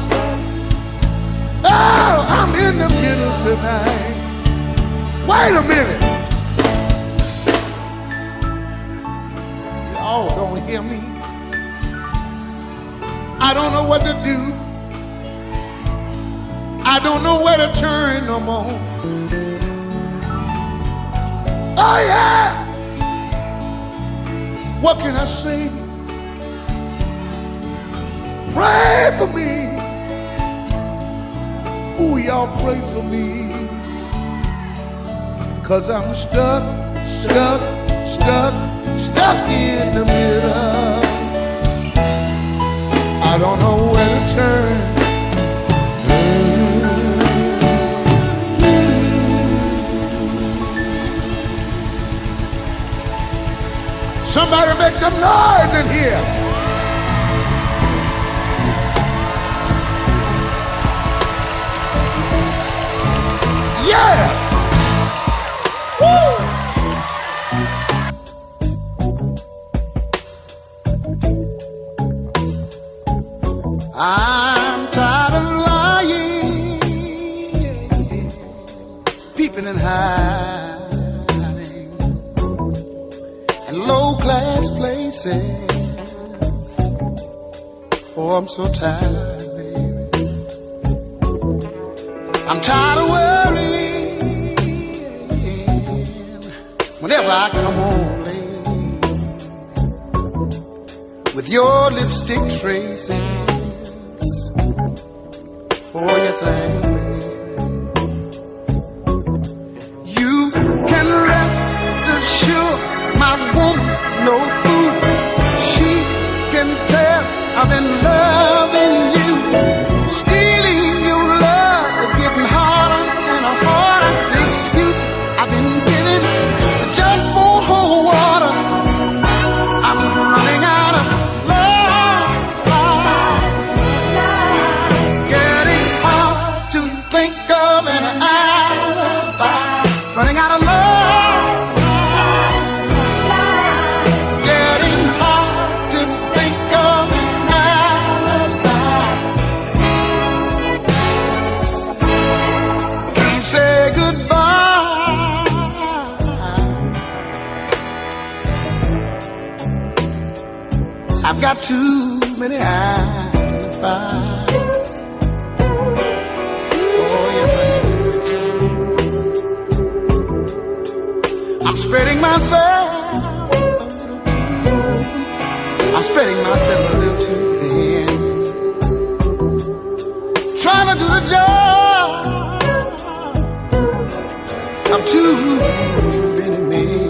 Speaker 2: Oh, I'm in the middle tonight. Wait a minute. Y'all don't hear me. I don't know what to do. I don't know where to turn no more. Oh yeah. What can I say? Pray for me. Ooh, y'all pray for me. 'cause I'm stuck in the middle. I don't know where to turn. Somebody make some noise in here. Yeah! Woo! I'm tired of lying, peeping and hiding in low-class places. Oh, I'm so tired, baby. I'm tired of worrying whenever I come home late with your lipstick traces. Oh, yes, I am. You can rest assured my woman's no fool. She can tell I've been loving you. Stealing your love is getting harder and harder. The excuses I've been giving just won't hold water. I'm running out of love. Getting hard to think of an alibi. Running out of love. Getting hard to think of an alibi. Can't say goodbye. I've got too many alibis. Oh, yes, I am. I'm spreading myself. I'm spreading myself a little too thin. Trying to do the job of too many men.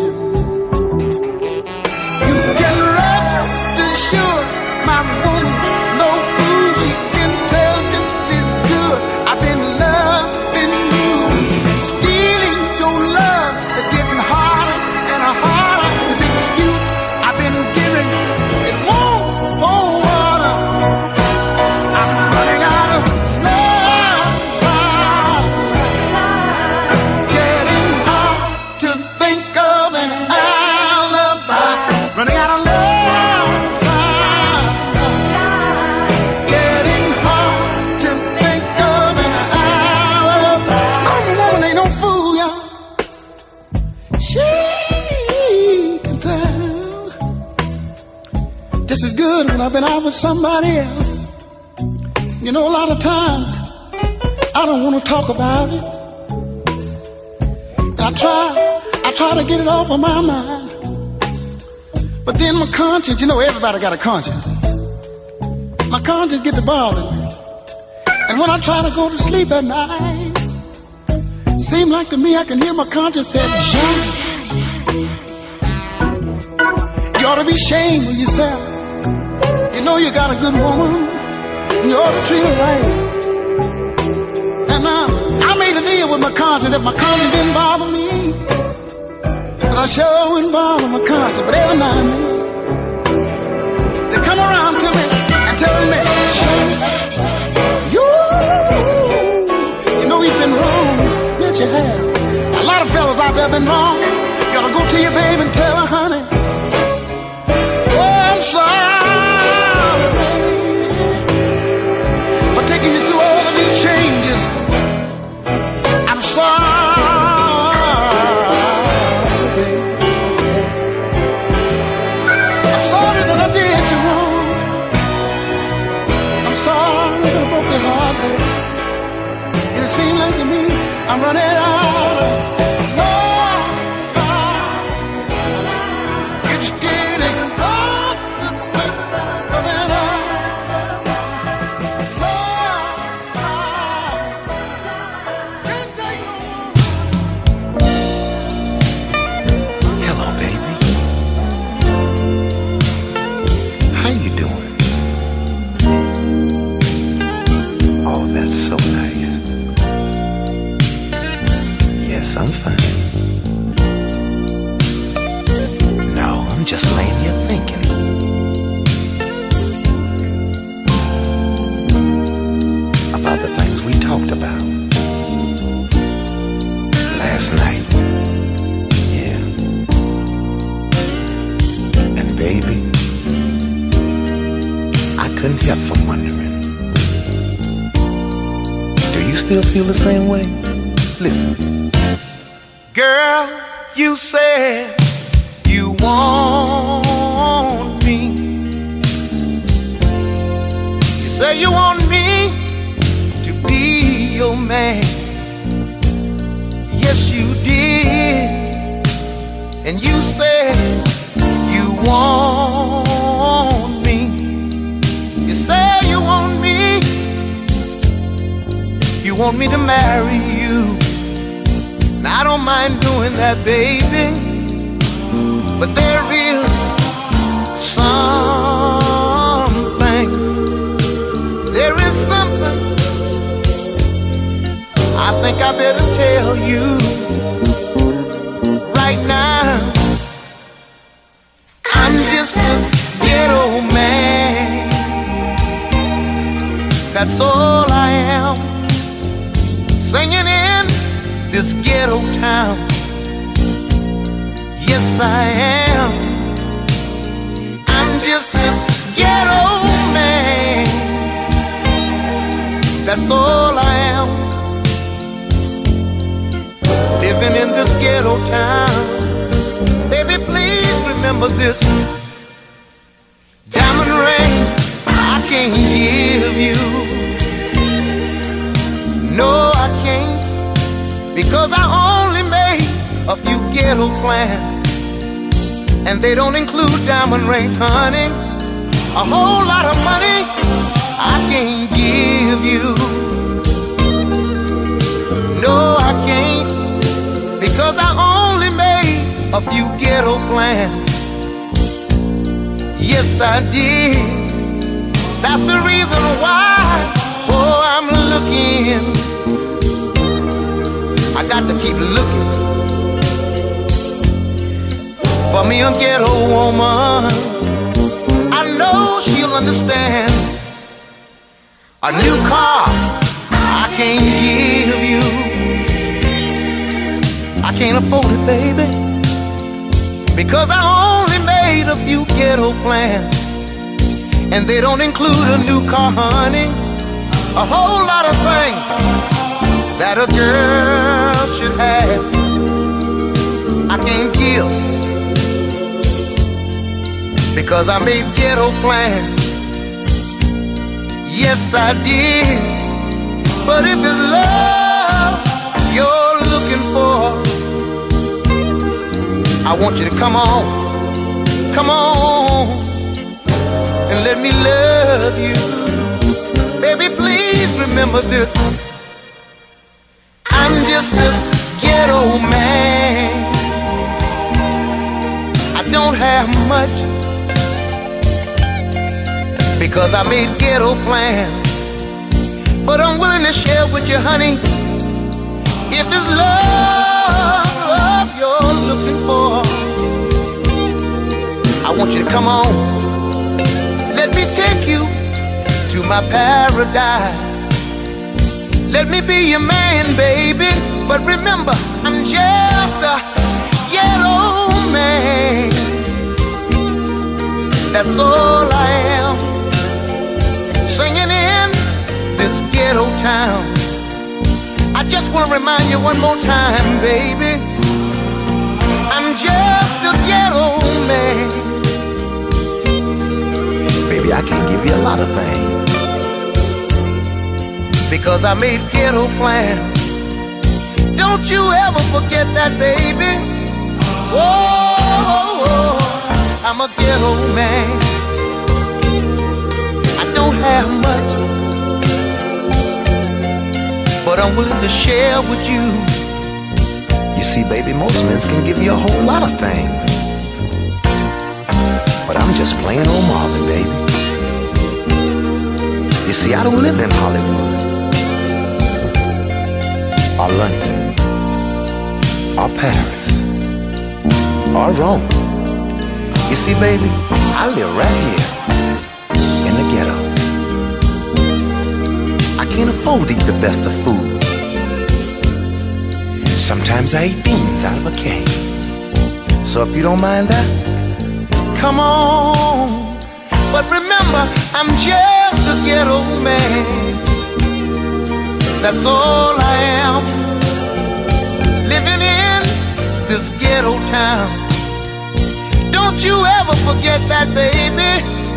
Speaker 2: You can rest assured my woman, no fool. She can tell just as good. I've been loving you. Stealing your love is getting harder and harder. The excuse I've been given, it won't hold water. I'm running out of love. Getting hard to think of an alibi. Running out of love. Getting hard to think of an alibi. I'm a woman, ain't no fool, y'all. She can tell just as good when I've been out with somebody else. You know, a lot of times I don't want to talk about it. And I try to get it off of my mind. But then my conscience, you know, everybody got a conscience. My conscience gets to bothering me. And when I try to go to sleep at night, seem like to me I can hear my conscience say, Johnny, you ought to be ashamed of yourself. You know you got a good woman. You ought to treat her right. And I made a deal with my conscience. If my conscience didn't bother me, cause I sure wouldn't bother my conscience. But every now and then, they come around to me and tell me, you know you've been wrong. Yes, you have. A lot of fellas out there been wrong. You gotta go to your baby and tell her, honey, oh, I'm sorry for taking you through all of these changes. I'm sorry. I'm sorry that I did you wrong. I'm sorry that I broke your heart. It seems like to me I'm running out of love. It's getting hard to think of an love. Can't take no more.
Speaker 1: talked about last night. Yeah. And baby, I couldn't help from wondering, do you still feel the same way? Listen. Girl, you said you want me. You say you want me to be your man. Yes, you did. And you said you want me. You say you want me. You want me to marry you. And I don't mind doing that, baby. But there is something. There is something I think I better tell you right now. I'm just a ghetto man. That's all I am. Singing in this ghetto town. Yes, I am. I'm just a ghetto man. That's all I am. Living in this ghetto town. Baby, please remember this. Diamond ring I can't give you. No, I can't. Because I only made a few ghetto plans. And they don't include diamond rings, honey. A whole lot of money I can't give you. No, I can't. Because I only made a few ghetto plans. Yes, I did. That's the reason why, oh, I'm looking. I got to keep looking for me a ghetto woman. I know she'll understand. A new car I can't give you. I can't afford it, baby. Because I only made a few ghetto plans. And they don't include a new car, honey. A whole lot of things that a girl should have, I can't give. Because I made ghetto plans. Yes, I did. But if it's love you're looking for, I want you to come on. Come on and let me love you. Baby, please remember this. I'm just a ghetto man. I don't have much. Because I made ghetto plans. But I'm willing to share with you, honey. If it's love you're looking for, I want you to come on. Let me take you to my paradise. Let me be your man, baby. But remember, I'm just a yellow man. That's all I am. Singing in this ghetto town. I just want to remind you one more time, baby. I'm just a ghetto man. Baby, I can't give you a lot of things. Because I made ghetto plans. Don't you ever forget that, baby. Whoa, I'm a ghetto man. I don't have much, but I'm willing to share with you. You see, baby, most men can give you a whole lot of things, but I'm just plain old Marvin, baby. You see, I don't live in Hollywood or London or Paris or Rome. You see, baby, I live right here in the ghetto. I can't afford to eat the best of food. Sometimes I eat beans out of a can. So if you don't mind that, come on. But remember, I'm just a ghetto man. That's all I am, living in this ghetto town. Don't you ever forget that, baby.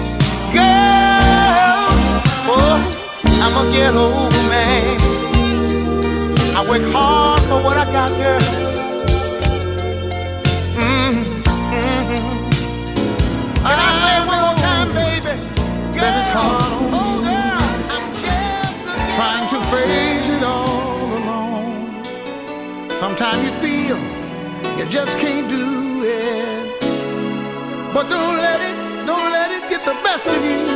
Speaker 1: Girl, oh, I'm a ghetto man. I work hard for what I got, girl. And I say it one more time, baby. Girl,
Speaker 2: that is hard on
Speaker 1: oh,
Speaker 2: you.
Speaker 1: girl, I'm just a
Speaker 2: Trying to face it all alone. Sometimes you feel you just can't do it. But don't let it get the best of you.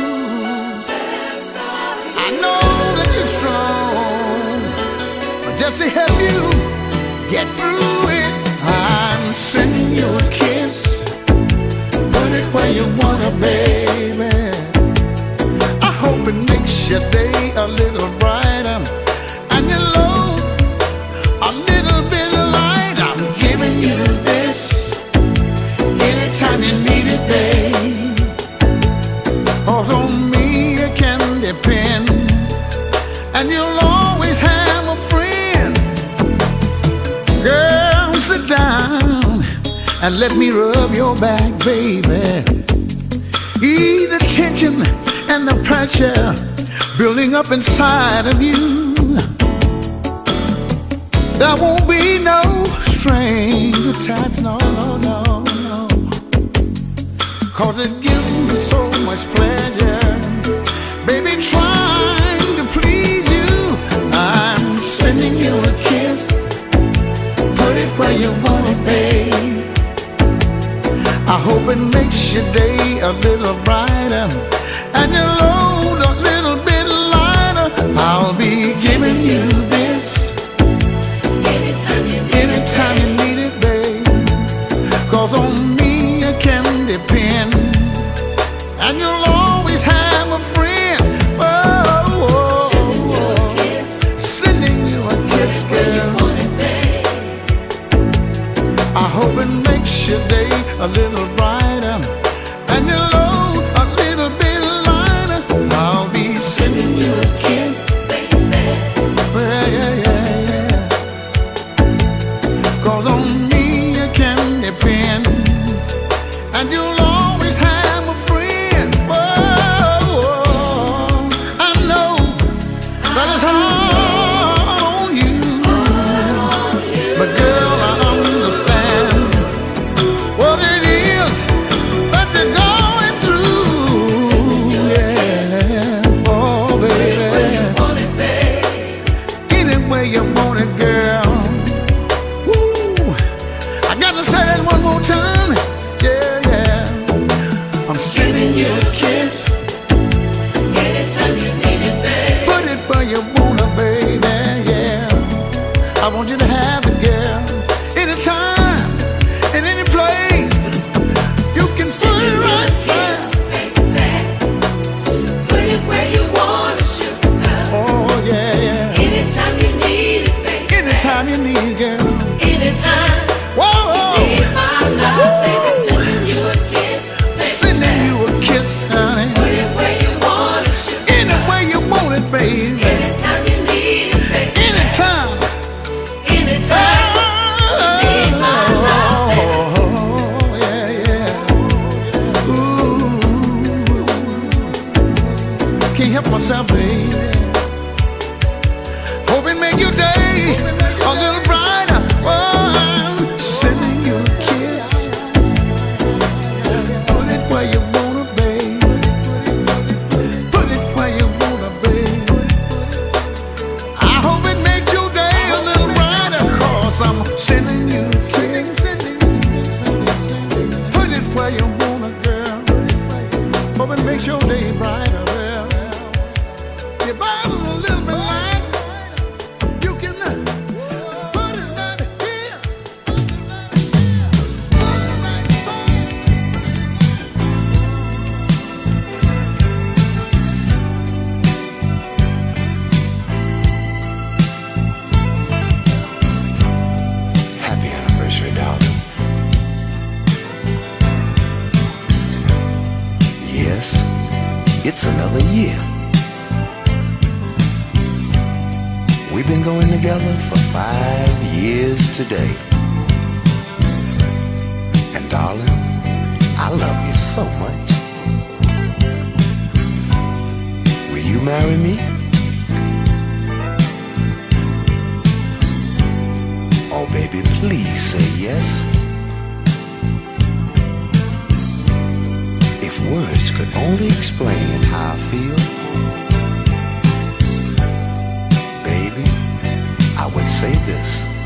Speaker 2: I know that you're strong, but just to help you get through it, I'm sending you a kiss. Put it where you wanna, baby. I hope it makes your day a little brighter and your load a little bit light. I'm giving you this anytime you need it, babe. 'Cause on me you can depend, and you'll always have a friend. Girl, sit down and let me rub your back, baby. Ease the tension and the pressure building up inside of you. There won't be no strings attached, no, no, no, no. 'Cause it gives me so much pleasure, baby, trying to please you. I'm sending you a kiss. Put it where you want it, babe. I hope it makes your day a little brighter and your load a little bit lighter. I'll be giving you this anytime you need it, babe. 'Cause on me you can depend, and you'll always have a friend. Oh, oh, oh. Sending you a kiss, girl. I hope it makes your day a little brighter and your load a little bit lighter. I'll be sending you a kiss, baby. Yeah, yeah, yeah, yeah. 'Cause on me you can depend, and you'll always have a friend. Oh, I know that it's hard on you, but girl, I understand what it is that you're going through. Yeah, oh baby, anywhere you want it, girl. Woo. I gotta say that one more time. Yeah, yeah. I'm sending you a kiss anytime you need it, babe. Put it where you wanna, baby. Yeah, I want you to have it, girl. Anytime, in any place, you can put it right there.
Speaker 8: Put it where you want it, sugar.
Speaker 2: Oh yeah, yeah.
Speaker 8: Anytime you need it, baby.
Speaker 2: Anytime you need it, girl.
Speaker 8: Anytime
Speaker 2: Whoa,
Speaker 8: need my love, baby. Sending you a kiss, baby.
Speaker 2: sending you a kiss, honey.
Speaker 8: Put it where you want it, sugar.
Speaker 2: Anywhere you want it, baby.
Speaker 8: Anytime you need it, baby.
Speaker 2: Anytime.
Speaker 8: Anytime need my love, baby.
Speaker 2: Oh, yeah, yeah. Ooh, can't help myself, baby. Hope it make your day a little brighter
Speaker 1: It's another year. We've been going together for 5 years today. And darling, I love you so much. Will you marry me? Oh baby, please say yes. If words could only explain how I feel, baby, I would say this.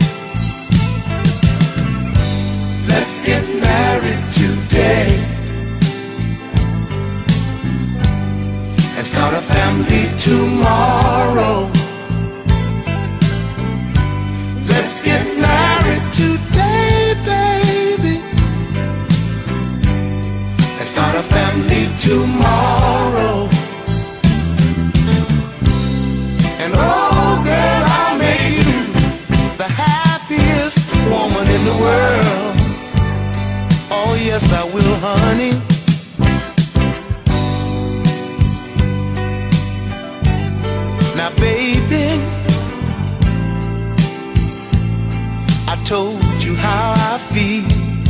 Speaker 1: Let's get married today and start a family tomorrow. Let's get married today, baby, and start a family tomorrow. And oh girl, I'll make you the happiest woman in the world. Oh yes, I will, honey. Now baby, I told you how I feel.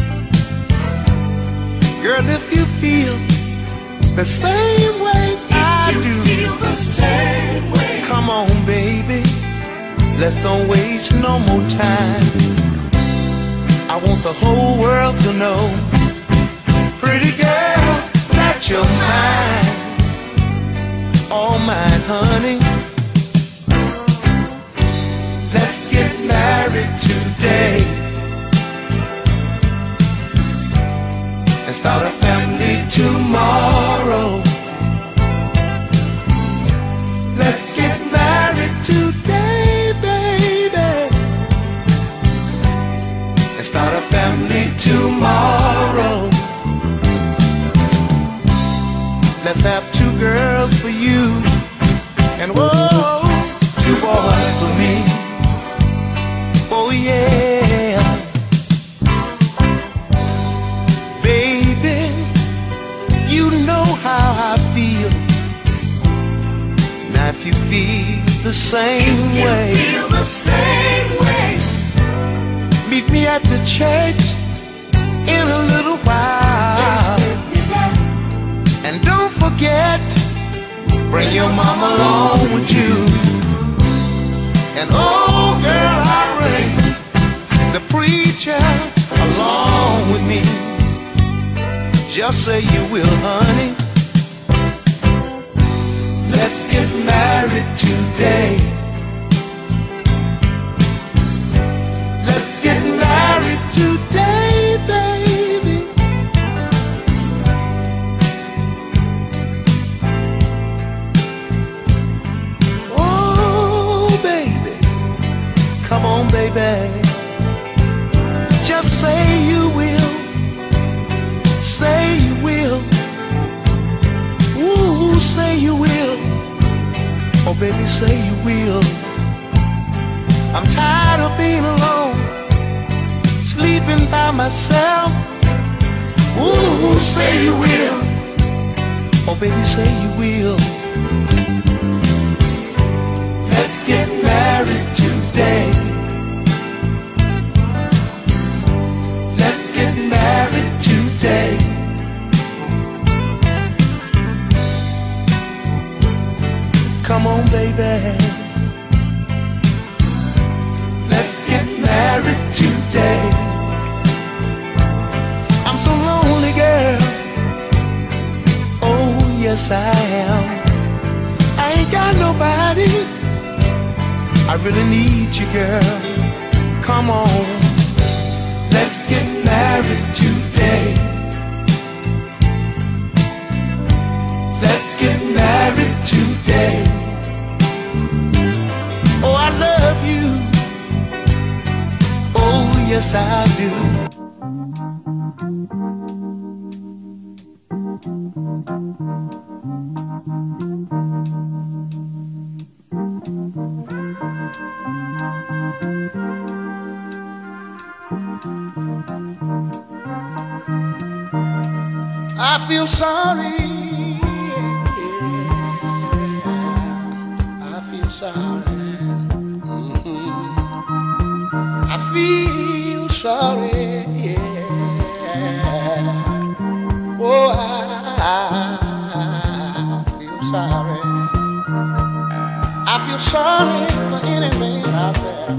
Speaker 1: Girl, if you feel the same way I do, feel the same way. Come on, baby, let's don't waste no more time. I want the whole world to know, pretty girl, that you're mine, all mine, honey. Let's get married today and start a family tomorrow. Let's get married today, baby, and start a family tomorrow. Let's have 2 girls for you and whoa, 2 boys for me. Oh yeah, baby, you know how I feel. Now if you feel the same way, feel the same way, meet me at the church in a little while. Just meet me there. And don't forget, bring your mama along with you. And oh girl, I bring the preacher along with me. Just say you will, honey. Let's get married today. Let's get married today, baby. Oh, baby, come on, baby. Just say you will. Say you will. Ooh, say you will. Oh, baby, say you will. I'm tired of being alone, sleeping by myself. Ooh, say you will. Oh, baby, say you will. Let's get married today. Let's get married today. Come on, baby. Let's get married today. I'm so lonely, girl. Oh, yes, I am. I ain't got nobody. I really need you, girl. Come on. Let's get married today. Let's get married today. Oh, I love you. Oh, yes, I do. I feel sorry, yeah.
Speaker 2: feel sorry, yeah. Oh, I feel sorry. I feel sorry for any man out there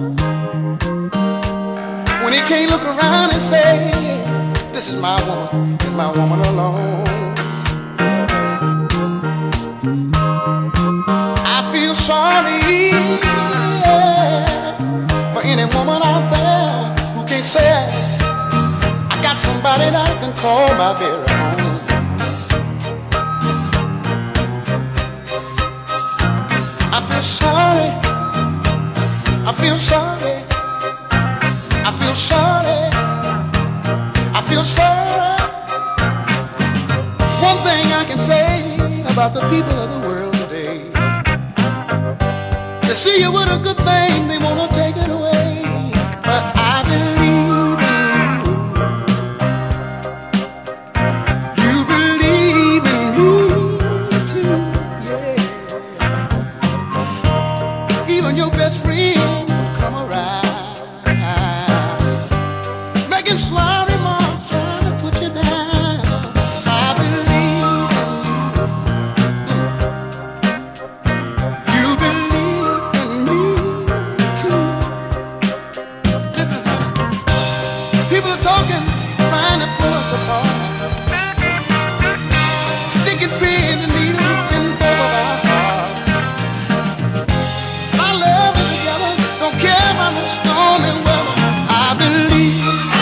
Speaker 2: when he can't look around and say, this is my woman alone. I feel sorry, yeah, for any woman out there who can't say, I got somebody that I can call my very own. I feel sorry, I feel sorry, I feel sorry, I feel sorry. One thing I can say about the people of the world today, they see you with a good thing, they wanna take it away. But I believe in you, you believe in you too, yeah. Even your best friend will come around, making sly remarks, trying to put you down. I believe in you, you believe in me too. Listen, people are talking, trying to pull us apart, sticking pins and needles in both of our hearts. Our love is together, don't care about the stormy weather. I believe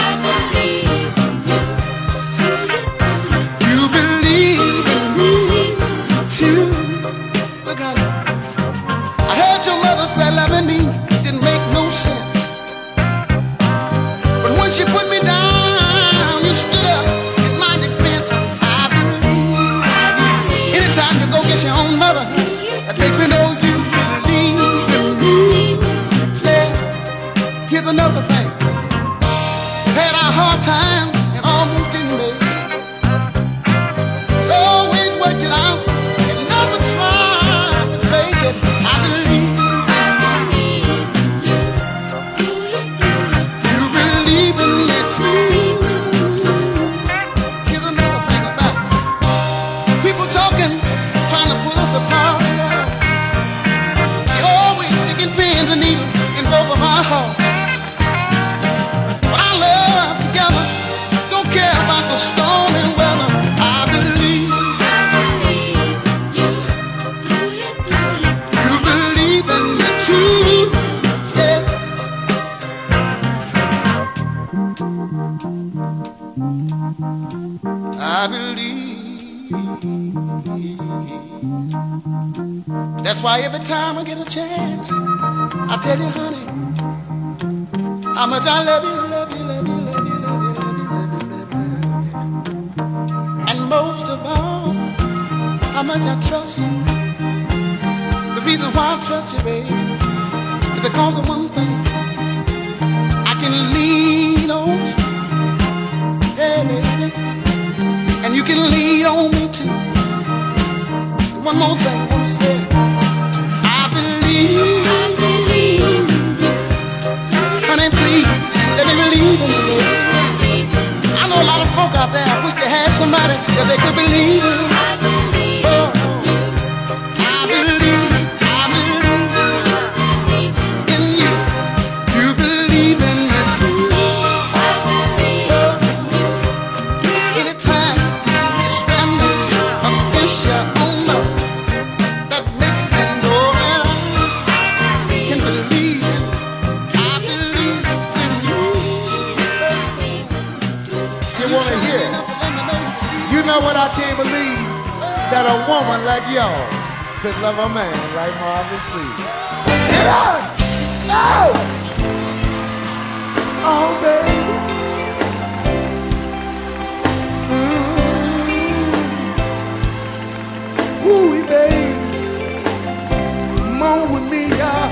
Speaker 2: you believe in me too. Look at it. I heard your mother say loving me didn't make no sense, but when she put me down, you stood up in my defense. I believe. Anytime you go get your own mother, that makes me know you believe in me. Yeah. Here's another thing. We've had our hard time and almost didn't make it. We always worked it out and never tried to fake it. I believe you believe in me too. Here's another thing about it. People talking, trying to pull us apart. They always sticking pins and needles in both of our hearts. But our love together don't care about the stormy weather. I believe you believe in me too. Yeah. I believe. That's why every time I get a chance, I tell you, honey, how much I love you, love you, love you, love you, love you, love you, love you, love you, love you. And most of all, how much I trust you. The reason why I trust you, baby, is because of one thing. I can lean on you, yeah, baby, and you can lean on me too. One more thing I want to say. I believe. Honey, please, let me believe in you. I know a lot of folk out there wish they had somebody that they could believe in. Oh, I believe in you. You believe in me too. Oh, anytime you stand against your own love, that makes me know that I can believe. I believe in you.
Speaker 9: You want to hear it? You know what I can't believe? That a woman like y'all could love a man like Marvin Seed. Get on! Oh! Oh, baby. Ooh, baby. Moan with me, y'all.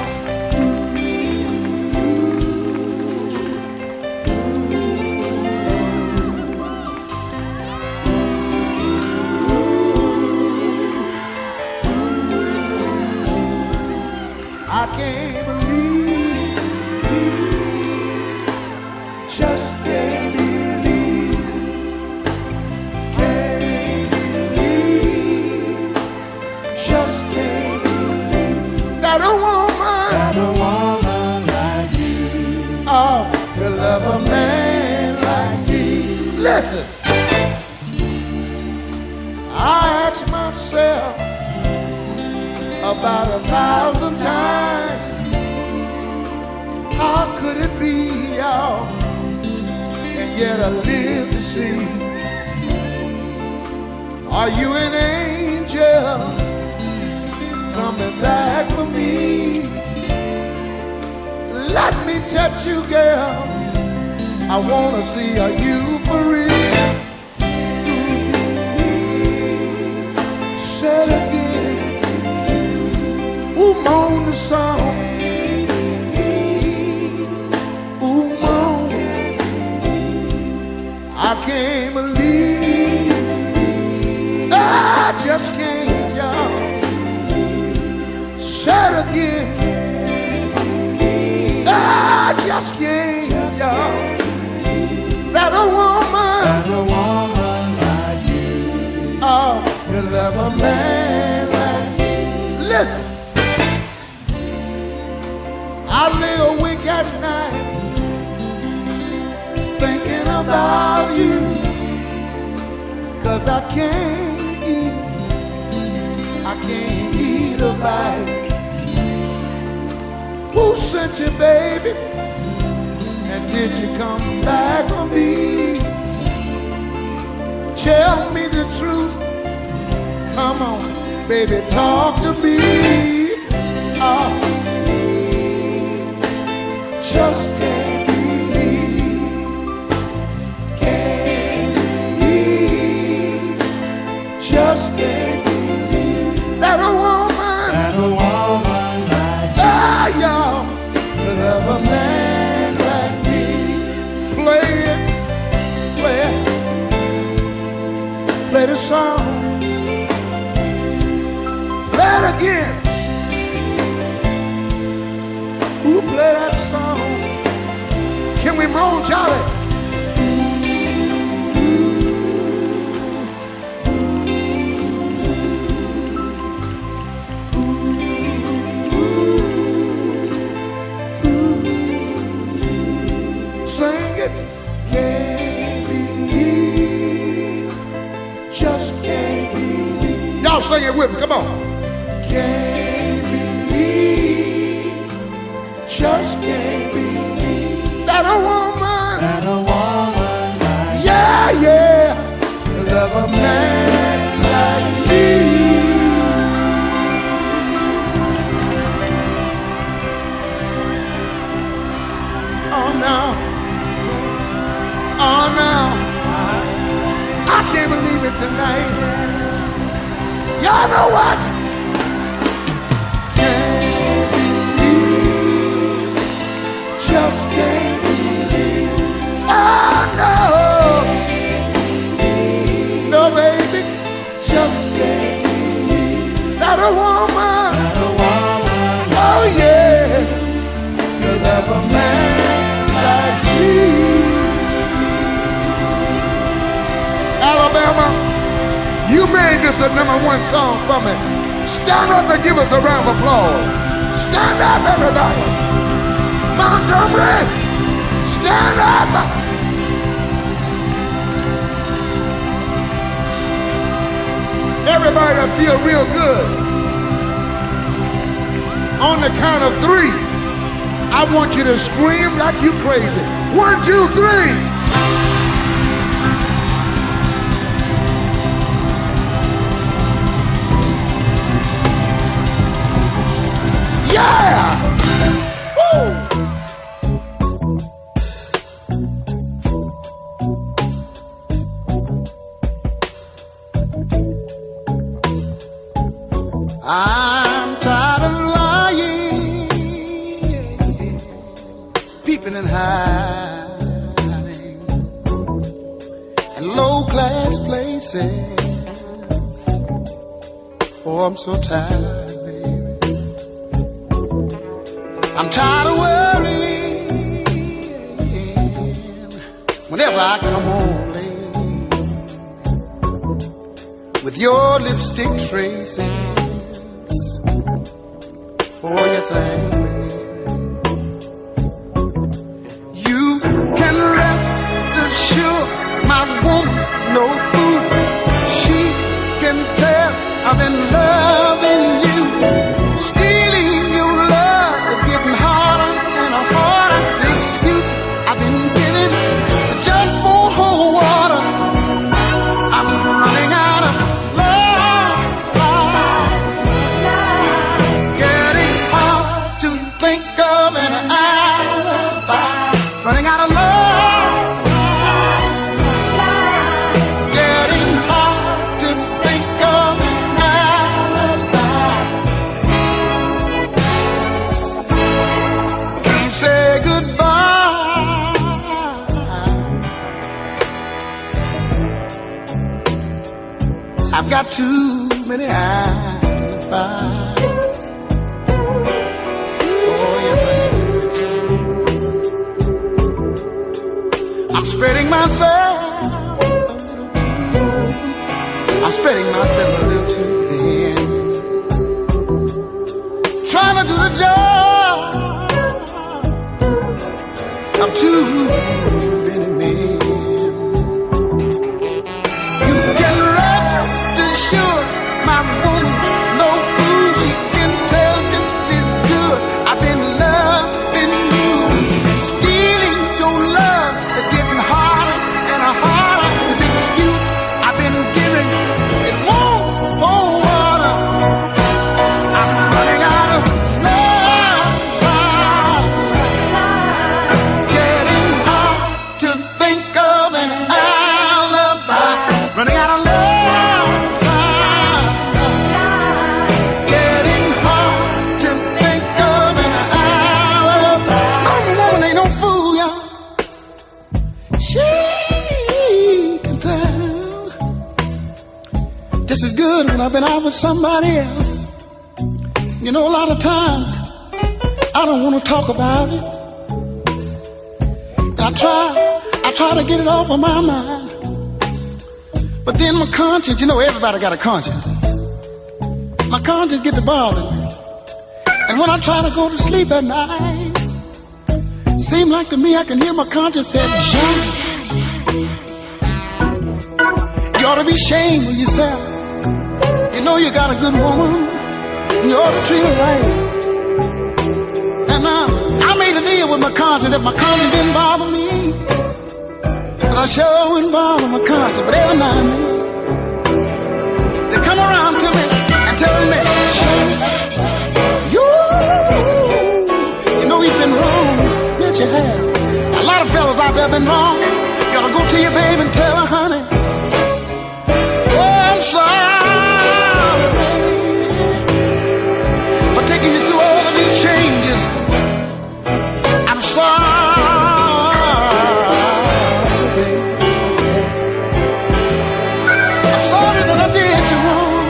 Speaker 9: I can't believe a woman like you. Oh, to love a man like me. Listen, I ask myself about 1,000 times, how could it be, y'all? And yet I live to see. Are you an angel coming back for me? Let me touch you, girl. I wanna see, are you for real? Say it again. Who moaned the song? Who moaned? I can't believe, I just can't, y'all. Say it again. I just can't, y'all. That a woman like you. Oh, you love a man like me. Listen, I lay awake at night thinking about you, 'cause I can't eat a bite. Who sent you, baby? And did you come back for me? Tell me the truth. Come on, baby, talk to me. Just can't believe, just can't believe that a woman like y'all could love a man like me. Play it, play the song, play it again. Who play that song? Can we moan, Charlie? Sing it. Can't believe, just can't believe. Y'all sing it with me, come on. Can't believe, just can't believe that a woman like, yeah, love a man like me. Oh no, I can't believe it tonight. Y'all know what? Just can't believe. Oh no, no baby, just can't believe that a woman. Oh yeah, you love a man like you. Alabama, you made this a #1 song for me. Stand up and give us a round of applause. Stand up, everybody. Montgomery, stand up. Everybody that feel real good. On the count of 3, I want you to scream like you crazy. 1, 2, 3. Yeah! Woo! I'm tired of lying, peeping and hiding in low-class places. Oh, I'm so tired, baby. I'm tired of worrying whenever I come home late with your lipstick traces
Speaker 6: Oh, yes, I am. You can rest assured my woman's no fool. She can tell I've been loving you. Stealing your love is getting harder and harder. The excuses I've been giving just won't hold water. I'm running out of love. Getting hard to think of an alibi. Running out of love. Getting hard to think of an alibi. Can't say goodbye. I've got too many alibis. Oh, yes, I am. I'm spreading myself. I'm spreading myself a little too thin. Trying to do the job of too many men. You can rest assured my woman, no fool. She can tell just as good. I've been loving you. Stealing your love is getting harder and harder. The excuse I've been giving, it won't hold water. I'm running out of love. Getting hard to think of an alibi. Running out of love. Getting hard to think of an alibi. I'm a woman, ain't no fool, y'all. She can tell just as good when I've been out with somebody else. You know, a lot of times I don't want to talk about it. And I try to get it off of my mind. But then my conscience, you know, everybody got a conscience. My conscience gets to bothering me. And when I try to go to sleep at night, seem like to me I can hear my conscience say, Johnny, you ought to be ashamed of yourself. You know you got a good woman, and you ought to treat her right. And I made a deal with my conscience. If my conscience didn't bother me, and I sure wouldn't bother my conscience. But every now and then, they come around to me and tell me, you know you've been wrong. Yes, you have. A lot of fellas out there been wrong. You ought to go to your baby and tell her, honey, oh, I'm sorry for taking you through all of these changes. I'm sorry. I'm sorry that I did you wrong.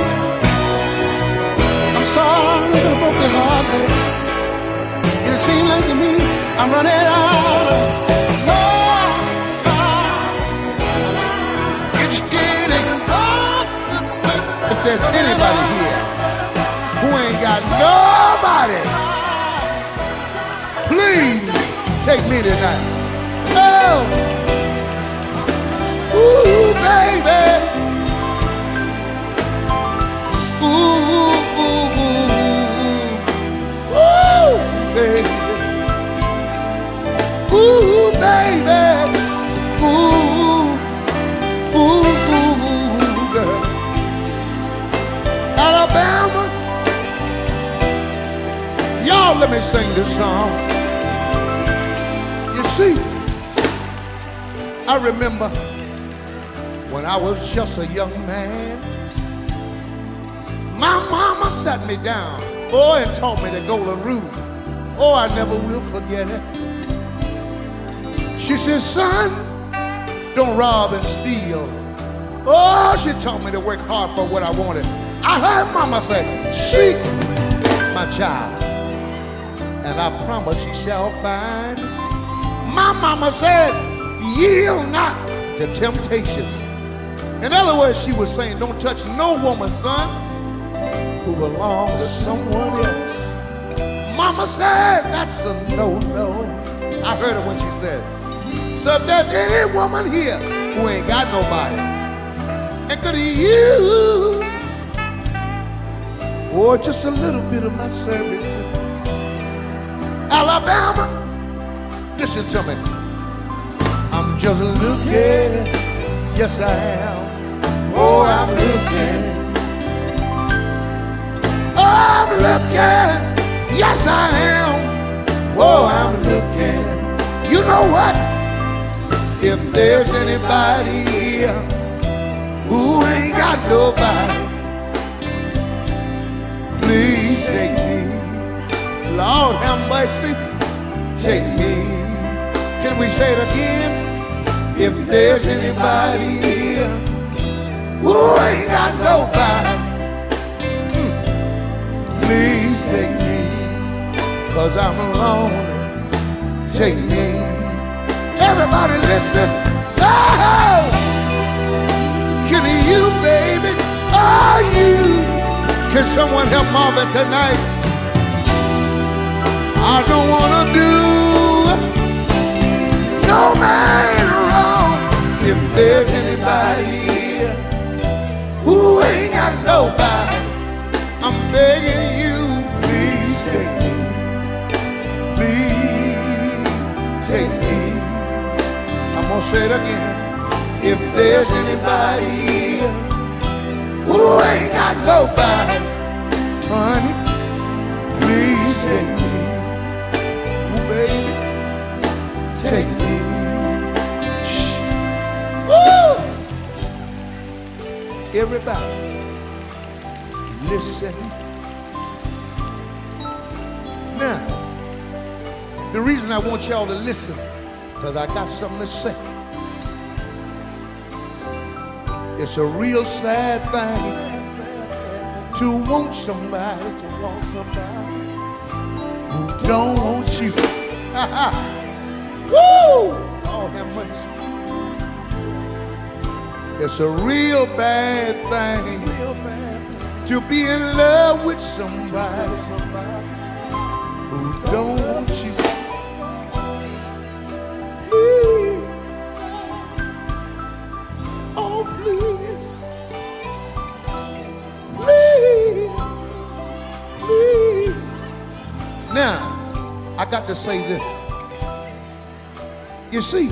Speaker 6: I'm sorry that I broke your heart, baby. It seems like to me I'm running out of love. It's getting hard to think.
Speaker 9: If there's anybody here who ain't got nobody, please take me tonight. Oh, ooh, baby. Ooh, ooh, ooh, ooh, baby. Ooh, baby. Ooh, ooh, ooh, girl. Alabama. Y'all let me sing this song. You see, I remember when I was just a young man, my mama sat me down, boy, and taught me the golden rule. Oh, I never will forget it. She said, son, don't rob and steal. Oh, she taught me to work hard for what I wanted. I heard mama say, seek my child, and I promise she shall find. My mama said, yield not to temptation. In other words, she was saying, don't touch no woman, son, who belongs to someone else. mama said that's a no-no. I heard her when she said it. So if there's any woman here who ain't got nobody and could use, or just a little bit of my services, Alabama, listen to me. I'm just looking, yes I am. Oh, I'm looking. Oh, I'm looking, yes I am. Oh, I'm looking. You know what? If there's anybody here who ain't got nobody, please take me. Lord have mercy, take me. Can we say it again? If there's anybody here who ain't got nobody, please take me, 'cause I'm lonely. Take me. Everybody listen. Oh, can you, baby? Oh, you. Can someone help Marvin tonight? I don't want to do no man wrong. If there's anybody here who ain't got nobody, I'm begging you, please take me. Please take me. I'm gonna say it again. If there's anybody here who ain't got nobody, honey, please take me. Ooh, baby, take me. Shh. Woo! Everybody, listen. Now, the reason I want y'all to listen, because I got something to say. It's a real sad thing to want somebody who don't want you. Woo! Lord have mercy. It's a real bad thing to be in love with somebody who don't want you. Please, oh please, please, please. Now, I got to say this. You see,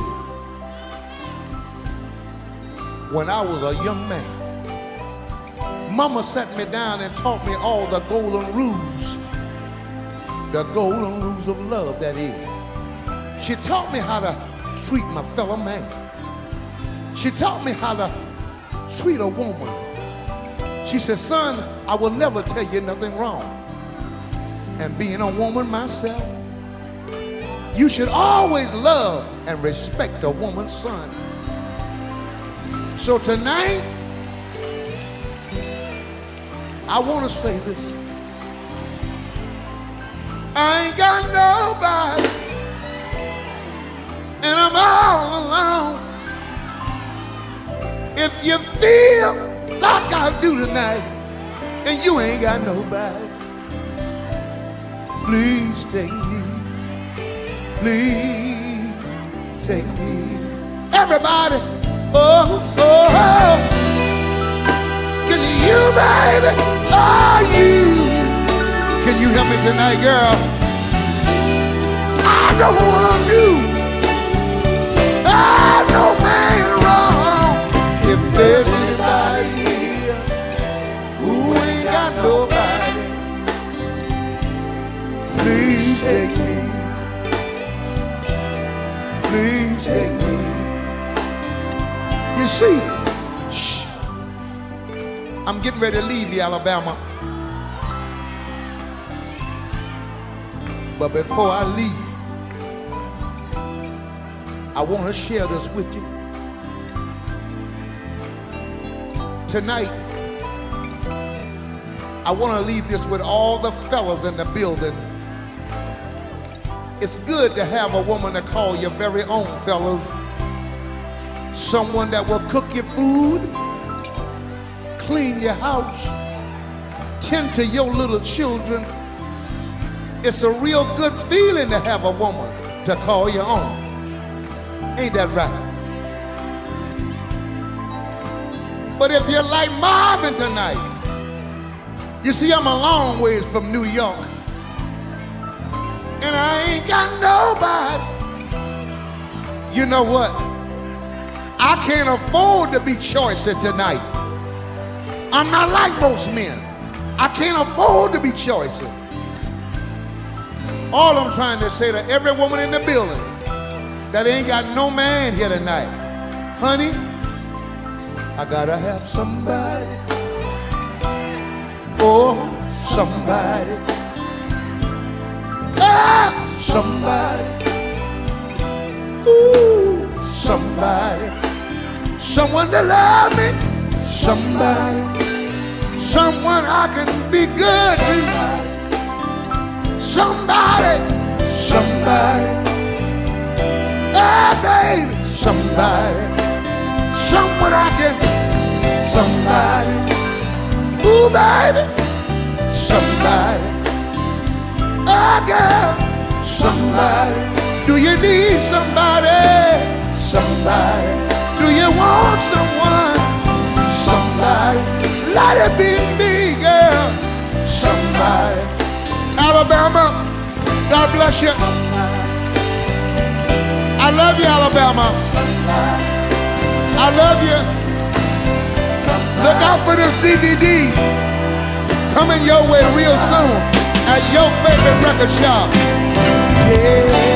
Speaker 9: when I was a young man, Mama sat me down and taught me all the golden rules. The golden rules of love, that is. She taught me how to treat my fellow man. She taught me how to treat a woman. She said, son, I will never tell you nothing wrong. And being a woman myself, you should always love and respect a woman's son. So tonight, I want to say this. I ain't got nobody, and I'm all alone. If you feel like I do tonight, and you ain't got nobody, please take me. Please take me. Everybody, oh, oh, oh. Can you, baby, oh, you. Can you help me tonight, girl? I don't want to do no man wrong. If there's anybody here who ain't got nobody, please take me. Please take me. You see, shh, I'm getting ready to leave you, Alabama. But before I leave, I want to share this with you. Tonight, I want to leave this with all the fellas in the building. It's good to have a woman to call your very own, fellas. Someone that will cook your food, clean your house, tend to your little children, It's a real good feeling to have a woman to call your own. Ain't that right? But if you're like Marvin tonight, you see, I'm a long ways from New York, and I ain't got nobody. You know what? I can't afford to be choicy tonight. I'm not like most men. I can't afford to be choicy. All I'm trying to say to every woman in the building that ain't got no man here tonight, honey, I gotta have somebody. Oh, somebody. Ah, somebody. Ooh, somebody. Someone to love me. Somebody. Someone I can be good to. Somebody. Somebody. Ah, baby. Somebody. Someone I can. Somebody. Ooh, baby. Somebody. Ah, girl. Somebody. Do you need somebody? Somebody. Do you want someone? Somebody. Let it be me, girl. Somebody. Alabama, God bless you. I love you, Alabama. I love you. Look out for this DVD coming your way real soon at your favorite record shop. Yeah.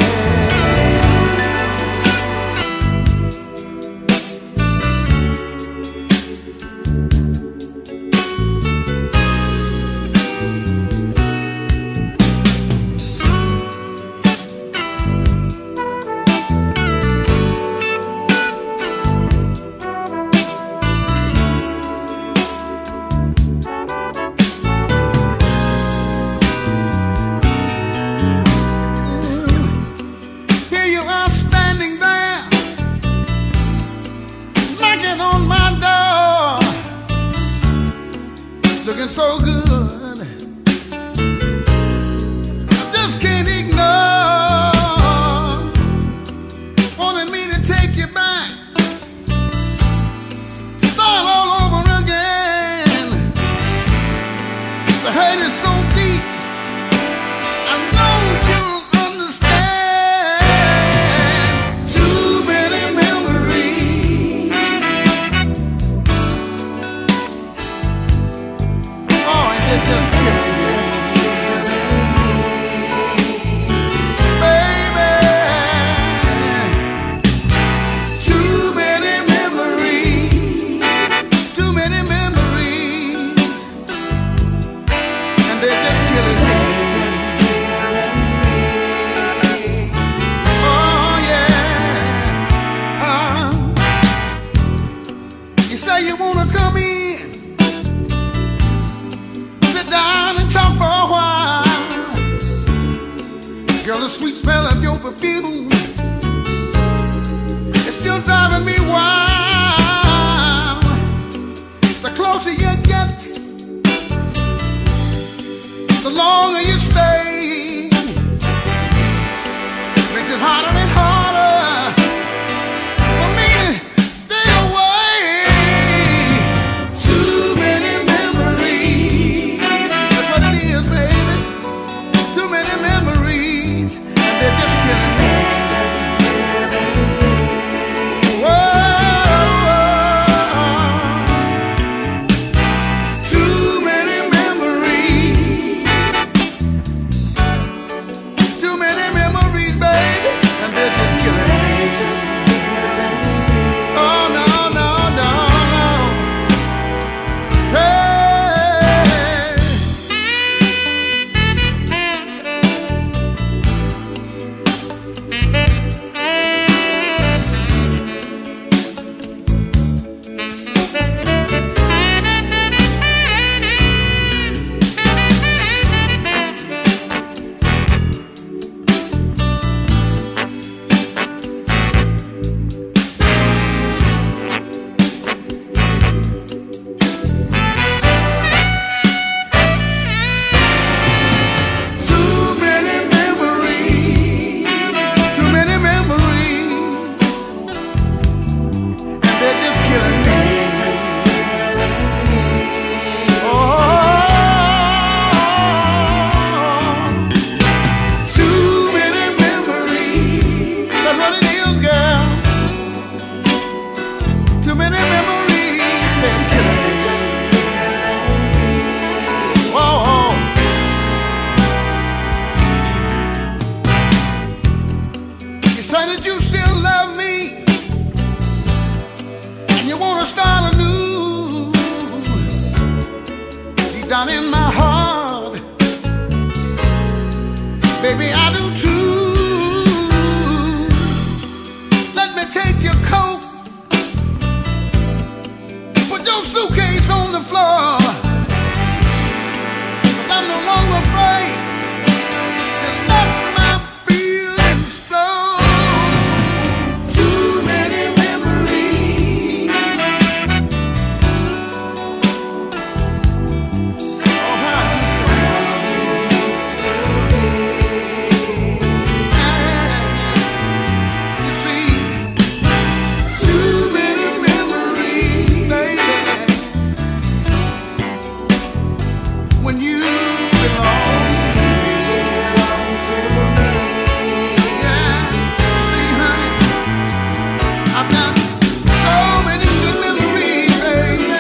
Speaker 9: Looking so good, I just can't ignore wanting me to take you back, start all over again. The hurt is so deep, I know you'll understand. Too many memories. Oh, it just killing me, baby. Too many memories, too many memories, and they're just killing me. Oh yeah. You say you wanna come in, sit down and talk for a while. Girl, the sweet smell of your perfume is still driving me wild. The closer you get, the longer you stay. Makes it harder and harder for me to stay away. Too many memories. That's what it is, baby. Too many memories, and they're just killing me. Whoa. Too many memories.
Speaker 2: Say that you still love me and you want to start anew. Deep down in my heart, baby, I do too. Let me take your coat, put your suitcase on the floor, 'cause I'm no longer afraid to let my feelings flow. Too many memories. Oh, how I used to you see, too many memories, baby, when you belong to me. Yeah, see, honey, I've got so many good memories, baby.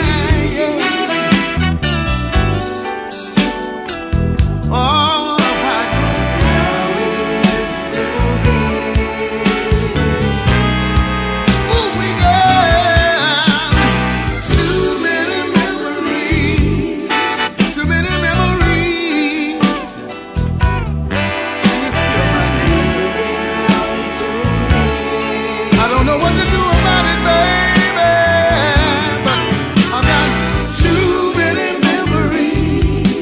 Speaker 2: Yeah. Oh, how I used to be. Ooh, we got too many memories, too many memories. And you still my name. I don't know what to do about it, baby, but I've got too many memories.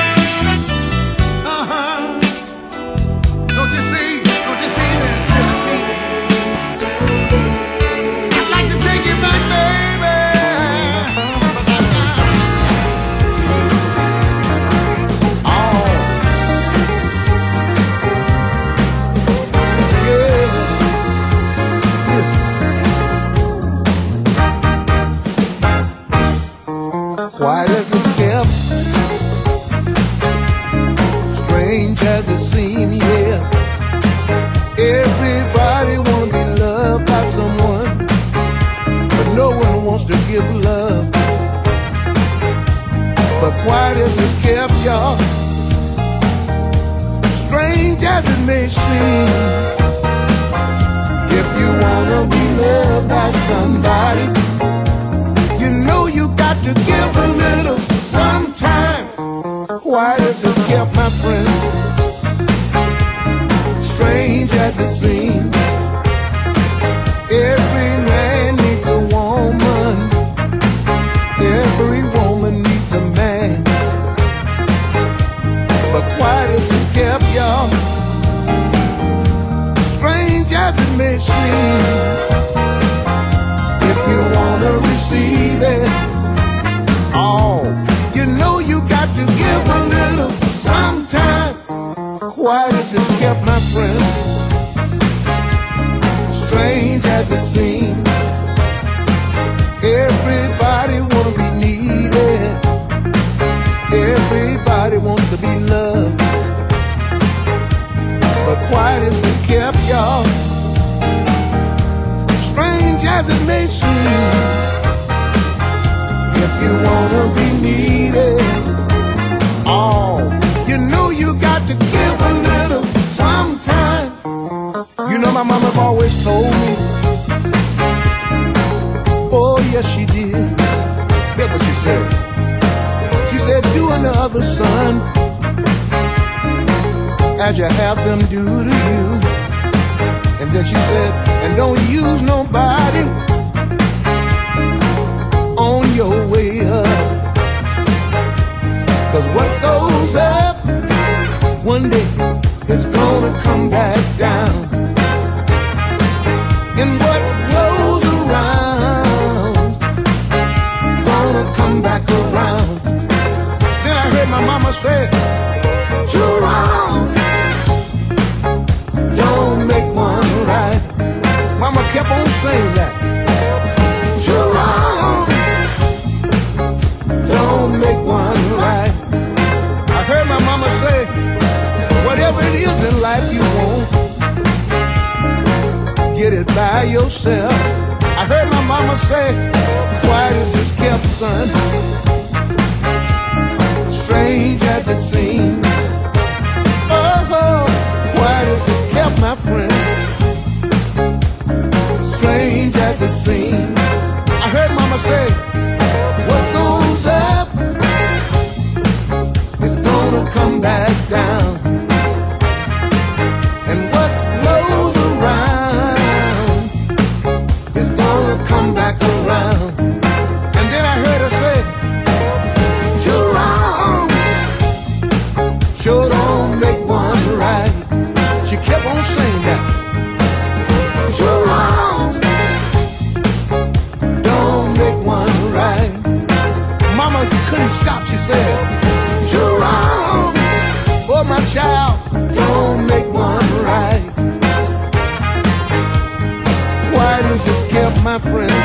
Speaker 2: Uh-huh. Don't you see? Don't you see that? I'd like to take you back, baby, but I've got
Speaker 1: Quiet as it's kept, strange as it seems, yeah. Everybody wanna be loved by someone, but no one wants to give love. But quiet as it's kept, y'all, strange as it may seem, if you wanna be loved by somebody, you know you got to give a little sometime. Quiet as it's kept, my friend, strange as it seems, every man needs a woman, every woman needs a man. But quiet as it's kept, y'all, strange as it may seem, if you wanna receive it all, you know you got to give a little sometime. Quiet as it's kept, my friend, strange as it seems, everybody wanna be needed, everybody wants to be loved. But quiet as it's kept, y'all, strange as it may seem, if you wanna be needed, all, you know you got to give a little sometime. You know my mama always told me, oh yes she did, that's what she said. She said, do unto others, son, as you have them do to you. And then she said, and don't use nobody on your way up, 'cause what goes up one day is gonna come back down, and what goes around gonna come back around. Then I heard my mama say, two wrongs don't make one right. Mama kept on saying that. Two wrongs don't make one right. I heard my mama say, whatever it is in life you want, get it by yourself. I heard my mama say, quiet as it's kept, son, strange as it seems. Oh, quiet as it's kept, my friend, it seems. I heard mama say, what goes up is gonna come back down, and what goes around is gonna come back around. And then I heard her say, two wrongs sure don't make one right. She kept on saying that. Two wrongs don't make one right. Mama couldn't stop, she said, two wrongs, oh my child, don't make one right. Why does this kept, my friend,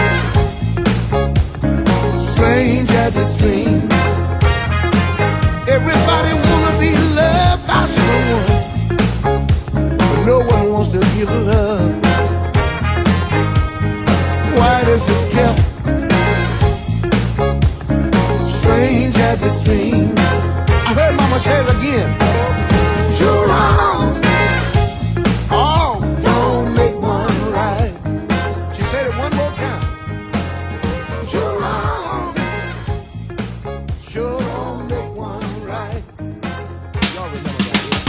Speaker 1: strange as it seems? Everybody wanna be loved by someone, but no one wants to give love. Why does this kept, strange as it seems? I heard mama say it again. Two wrongs, oh, don't make one right. She said it one more time. Two wrongs sure don't make one right. Y'all remember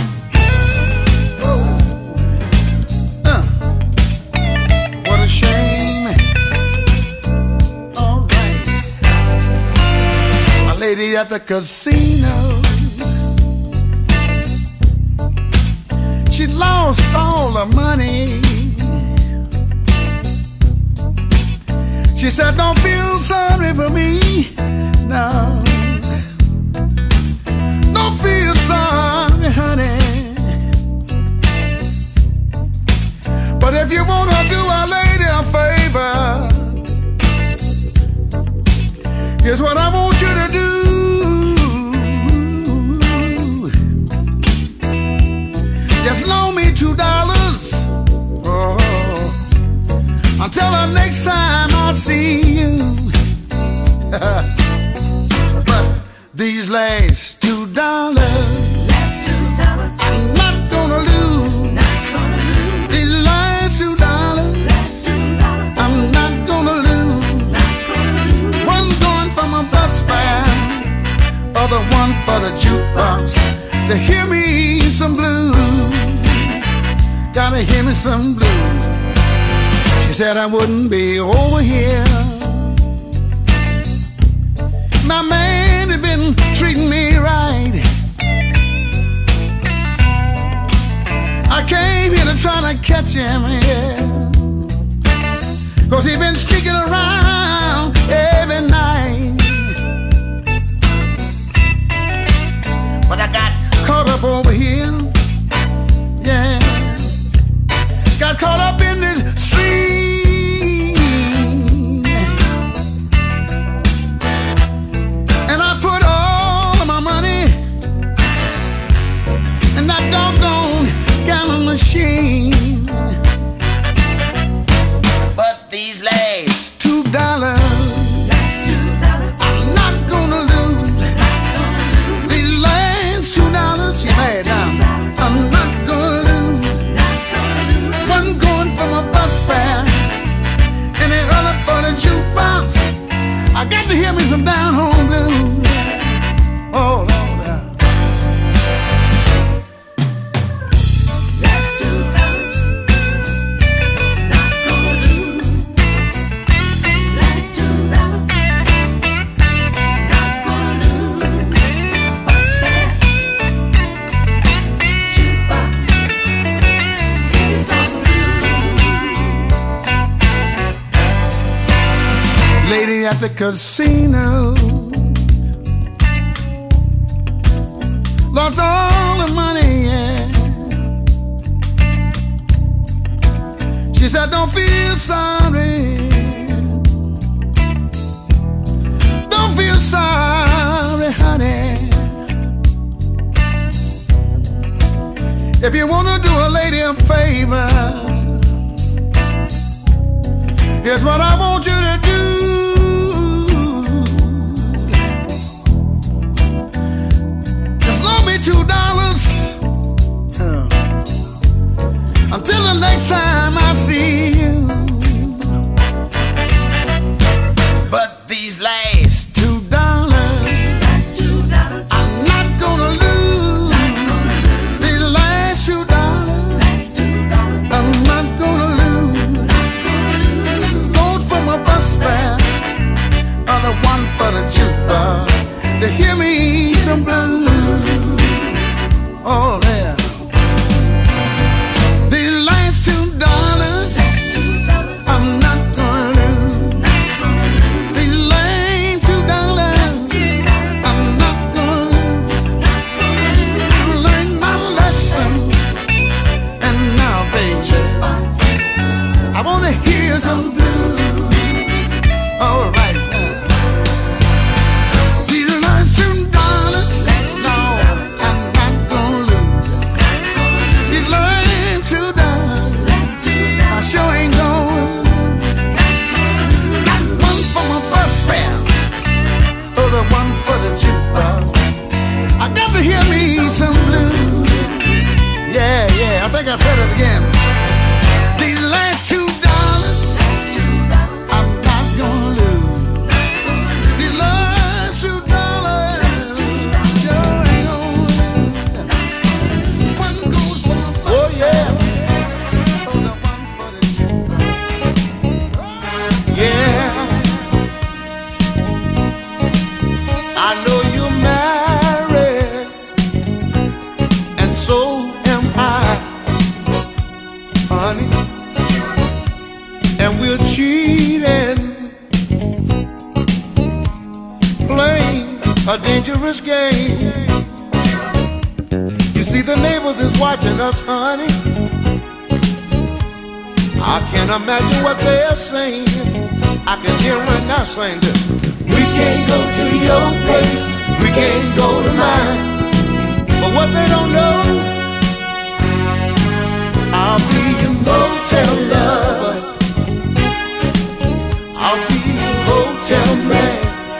Speaker 1: that?
Speaker 6: What a shame. All right.
Speaker 1: A lady at the casino,
Speaker 6: she lost all her money. She said, don't feel sorry for me. No. Don't feel sorry, honey. But if you want to do a lady a favor, here's what I want you to do. Just loan me $2 until the next time I see you. But these last $2, I'm not gonna lose. These last $2, I'm not gonna lose. One going for my bus fare, other one for the jukebox to hear me some blues. Gotta hear me some blues. She said I wouldn't be over here. My man had been treating me right. I came here to try to catch him, yeah, 'cause he been sneaking around every night. But I got caught up over here, yeah. Got caught up in this scene, and I put all of my money in that doggone gallon machine. But these last $2, I'm not gonna lose. These last $2, she made now, I'm not gonna lose. One going for my bus fare, and the other for the jukebox. I got to hear me some down home blues. Oh Lord,
Speaker 8: That's $2. Not gonna lose. That's $2. Not gonna lose. Bus fare, jukebox, it's on
Speaker 6: lady at the casino lost all the money, yeah. She said, don't feel sorry. Don't feel sorry, honey. If you want to do a lady a favor, here's what I want you to do. Just loan me $2 until the next time I see you.
Speaker 1: honey, and we're cheating, playing a dangerous game. You see, the neighbors is watching us, honey. I can't imagine what they're saying. I can hear them right now saying this. We can't go to your place, we can't go to mine. But what they don't know, I'll be your motel lover, I'll be your hotel man,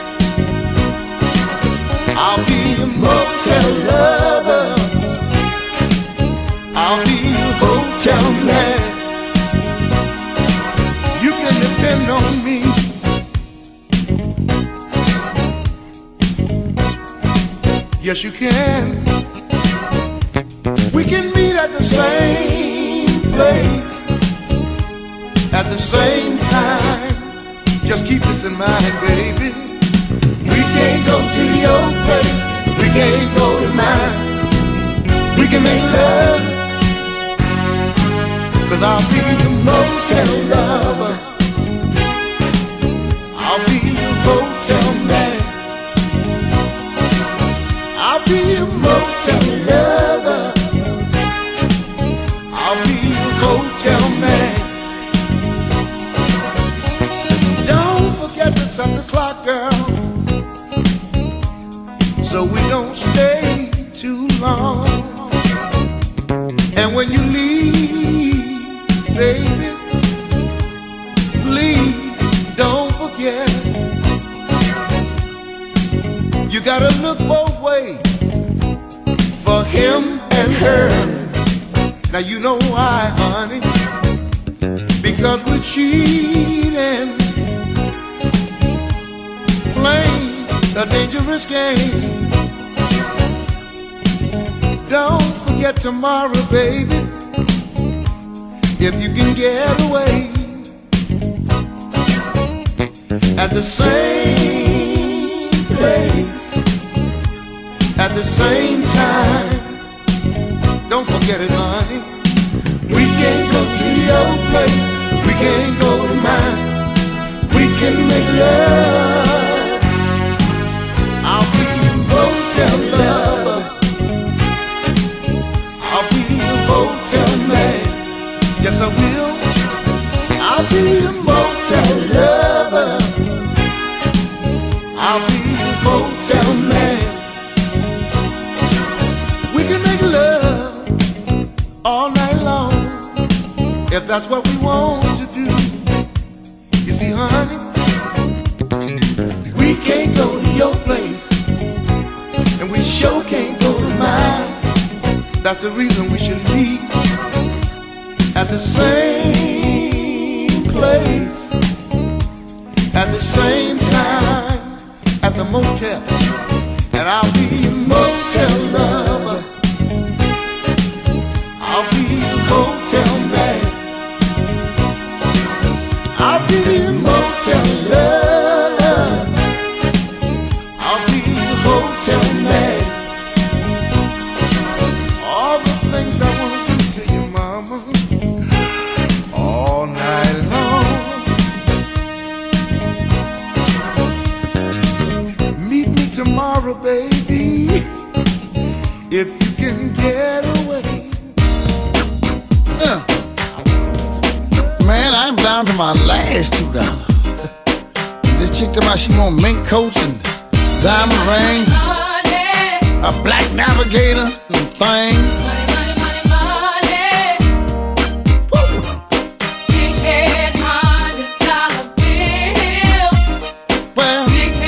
Speaker 1: I'll be your motel lover, I'll be your hotel man. You can depend on me. Yes, you can. We can meet at the same place, at the same time. Just keep this in mind, baby. We can't go to your place, we can't go to mine. We can make love, 'cause I'll be your motel lover, I'll be your hotel man, I'll be your motel lover, I'll be your hotel man. Don't forget to set the clock, girl, so we don't stay too long. And when you leave, baby, please don't forget, you gotta look both ways for him and her. Now you know why, honey, because we're cheating, playing a dangerous game. Don't forget tomorrow, baby, if you can get away at the same place, at the same time. Don't forget it, honey. We can't go to your place, we can't go to mine. We can make love, I'll be your hotel lover, I'll be your hotel man. Yes, I will. I'll be your motel lover, I'll be your motel man. We can make love all night long, if that's what we want to do. You see, honey, we can't go to your place, and we sure can't go to mine. That's the reason we should meet at the same place, at the same time, at the motel. And I'll be your motel lover, I'll be your hotel man, I'll be your motel lover, I'll be your hotel man. All the things I want to do to you, mama, all night long. Meet me tomorrow, baby, if you can get away.
Speaker 6: Man, I'm down to my last $2. This chick told me she want mink coats and diamond rings, a black navigator and things. Well,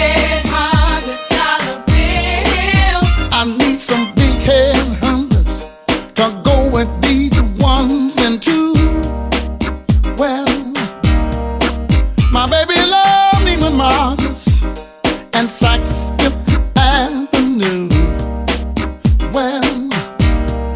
Speaker 6: I need some big head hundreds to go with the ones and twos. Well, my baby love me with Marcus and Saks Fifth Avenue. Well,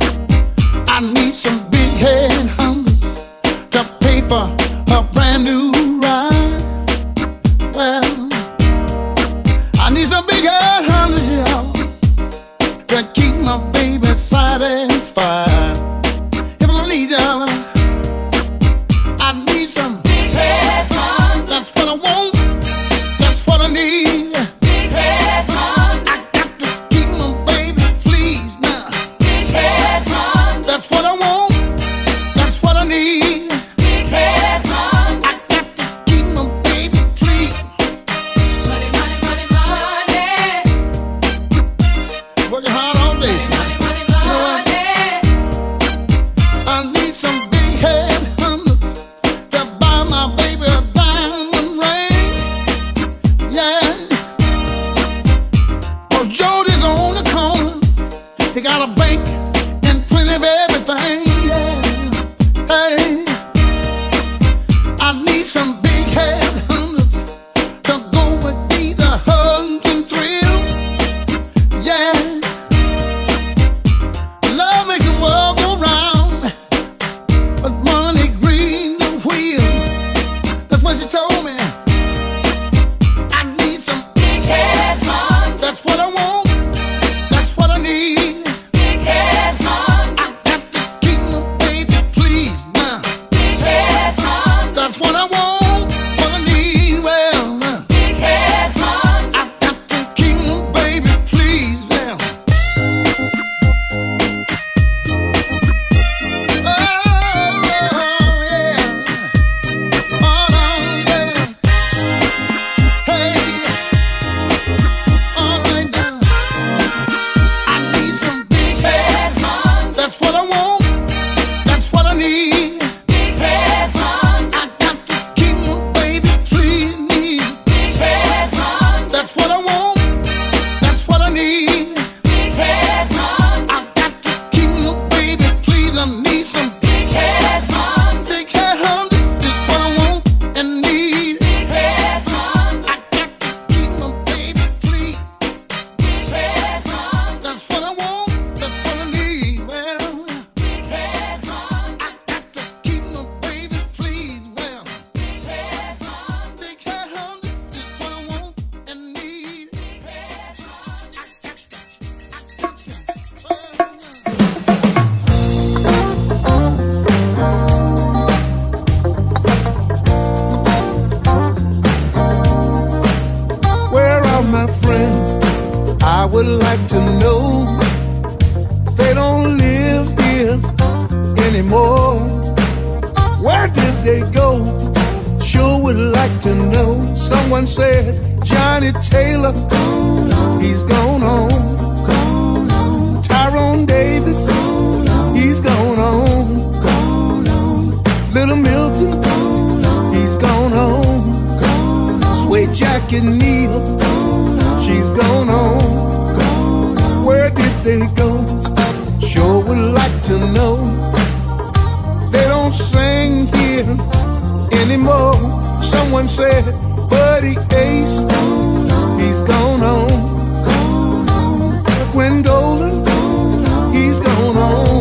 Speaker 2: Where did they go? Sure would like to know. Someone said Johnny Taylor, he's gone on. Tyrone Davis, he's gone on. Little Milton, he's gone on. Sweet Jackie Neal, she's gone on. Where did they go? Sure would like to know. They don't sing here anymore. Someone said Buddy Ace, he's gone on. Gwen Golden, he's gone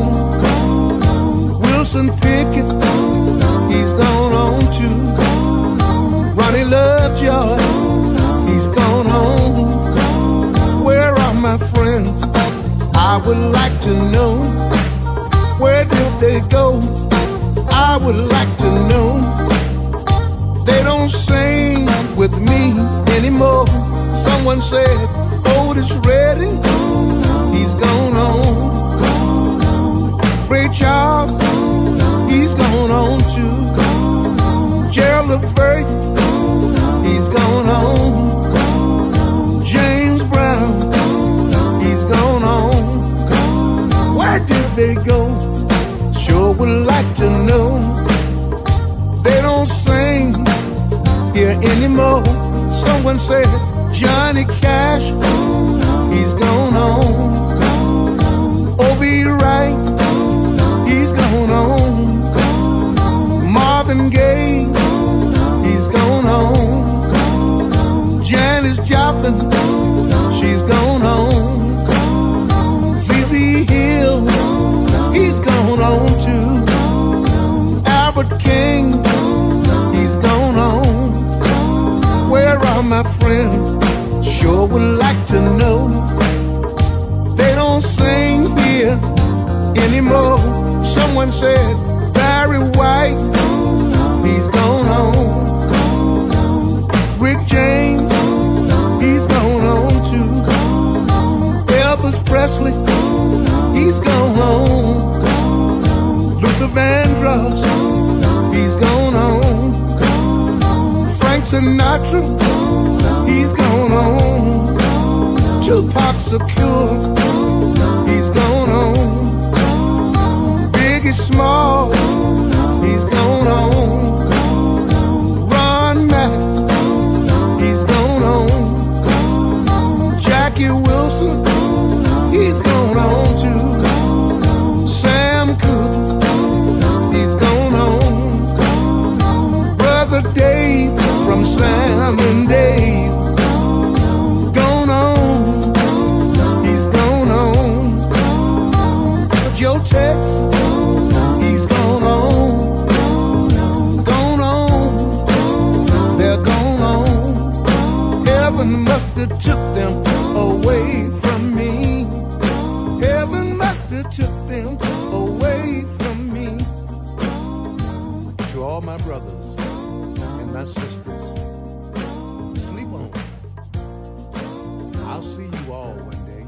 Speaker 2: on. Wilson Pickett, he's gone on too. Ronnie Lovejoy, he's gone on. Where are my friends? I would like to know. Where did they go? I would like to know. They don't sing with me anymore. Someone said Otis Redding, he's gone on. Ray Charles, he's gone on too. Gerald Levert, he's gone on. James Brown, he's gone on. Where did they go? Sure would like to know. They don't sing here anymore. Someone said Johnny Cash, he's gone on. O.B. Wright, he's gone on. Marvin Gaye, he's gone on. Janis Joplin, she's gone on. Z.Z. Hill, he's gone on too. Albert King, he's gone on. Where are my friends? Sure would like to know. They don't sing here anymore. Someone said Barry White, he's gone on. Rick James, he's gone on too. Elvis Presley, he's gone on. Luther Vandross, he's gone on. Frank Sinatra, he's gone on. Tupac Shakur, he's gone on. Biggie Small, he's gone on. Ron Mack, he's gone on. Jackie Wilson, he's gone on too. Sam Cooke, he's gone on. Brother Dave from Sam and Dave, gone on, he's gone on. Joe Tex, he's gone on. Gone on, they're gone on. Heaven must have took them away from me. Heaven must have took them away from me. To all my brothers and my sisters, sleep on. I'll see you all one day.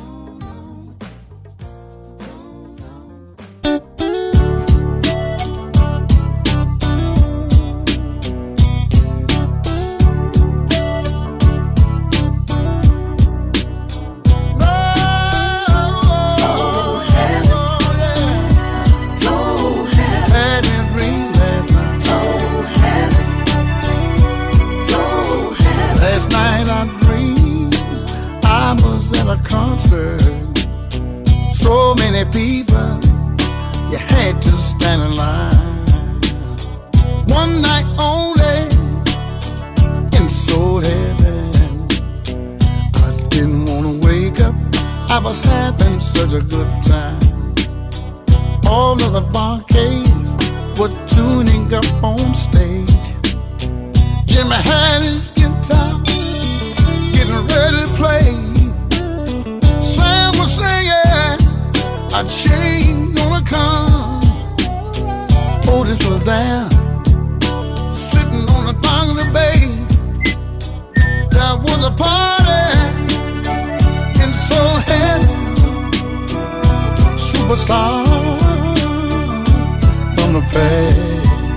Speaker 2: So many people, you had to stand in line. One night only in Soul Heaven. I didn't want to wake up, I was having such a good time. All of the barcades were tuning up on stage. Jimmy had his guitar, getting ready to play. Sam was singing, a change gonna come. Otis was there, sitting on the dock of the bay. There was a party in Soul Heaven. Superstars from the past.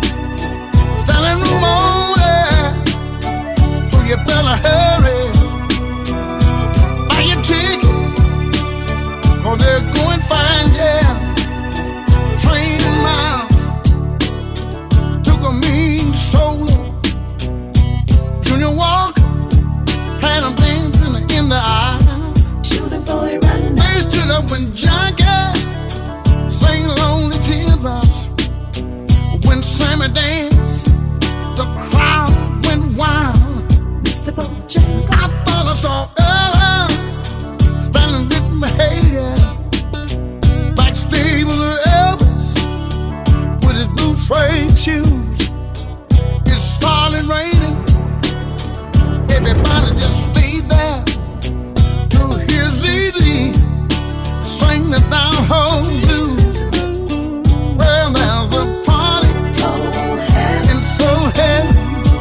Speaker 2: When Sammy danced, the crowd went wild. Mr. Bojangles, I thought I saw Ella standing with my hater backstage with Elvis with his blue suede shoes. It started raining. Everybody just stayed there to hear ZZ sing the down home blues. Well, there's a party in Soul Heaven.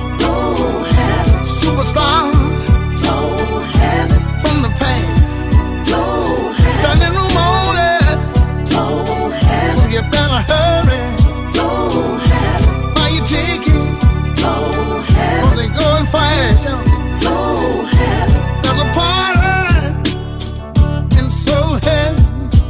Speaker 2: Superstars from the past. Standing room only. So you better hurry. Buy your ticket. Cause they going fast. There's a party in Soul Heaven.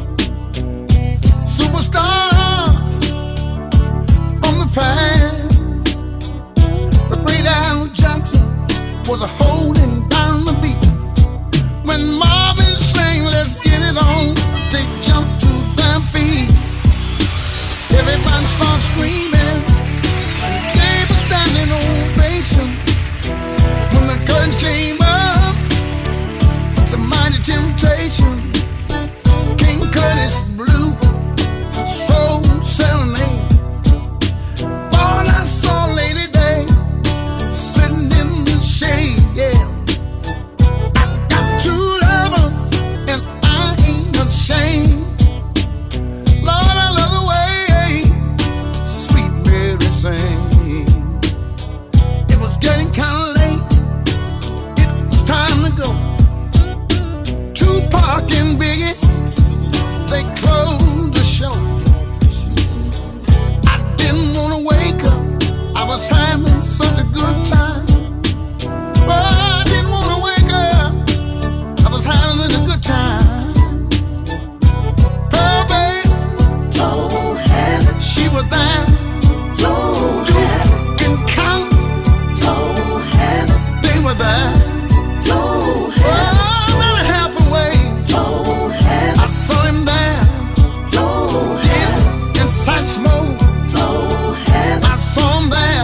Speaker 2: Superstars from the past. The great Al Jackson was a holding down the beat. When Marvin sang, let's get it on, they jumped to their feet. Everybody started screaming, gave a standing ovation. When the curtain came up, the mighty Temptation, King Curtis Blue, Soul Serenade. Thought I saw Lady Day sitting in the shade, yeah. I got two lovers and I ain't ashamed. Lord, I love the way Sweet Mary sang. It was getting kinda late. It was time to go. Tupac and Biggie, they closed the show. I didn't wanna wake up. I was having such a good time. Oh, I didn't wanna wake up. I was having a good time. Pearl babe, she was there. Duke and Count, they were there. Oh, about a half away, I saw him there. Dizzy and Satchmo, I saw him there.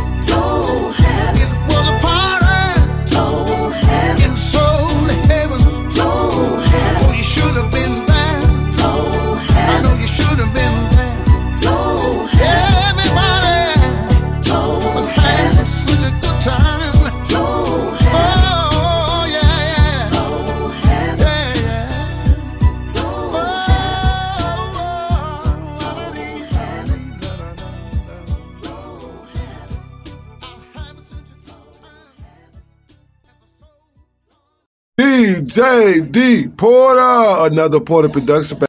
Speaker 2: It was a party in Soul Heaven. Oh, you should have been there. I know you should have been there. Everybody was having such a good time. Oh, yeah, yeah. Yeah, yeah.
Speaker 9: DJ D Porter, another Porter production.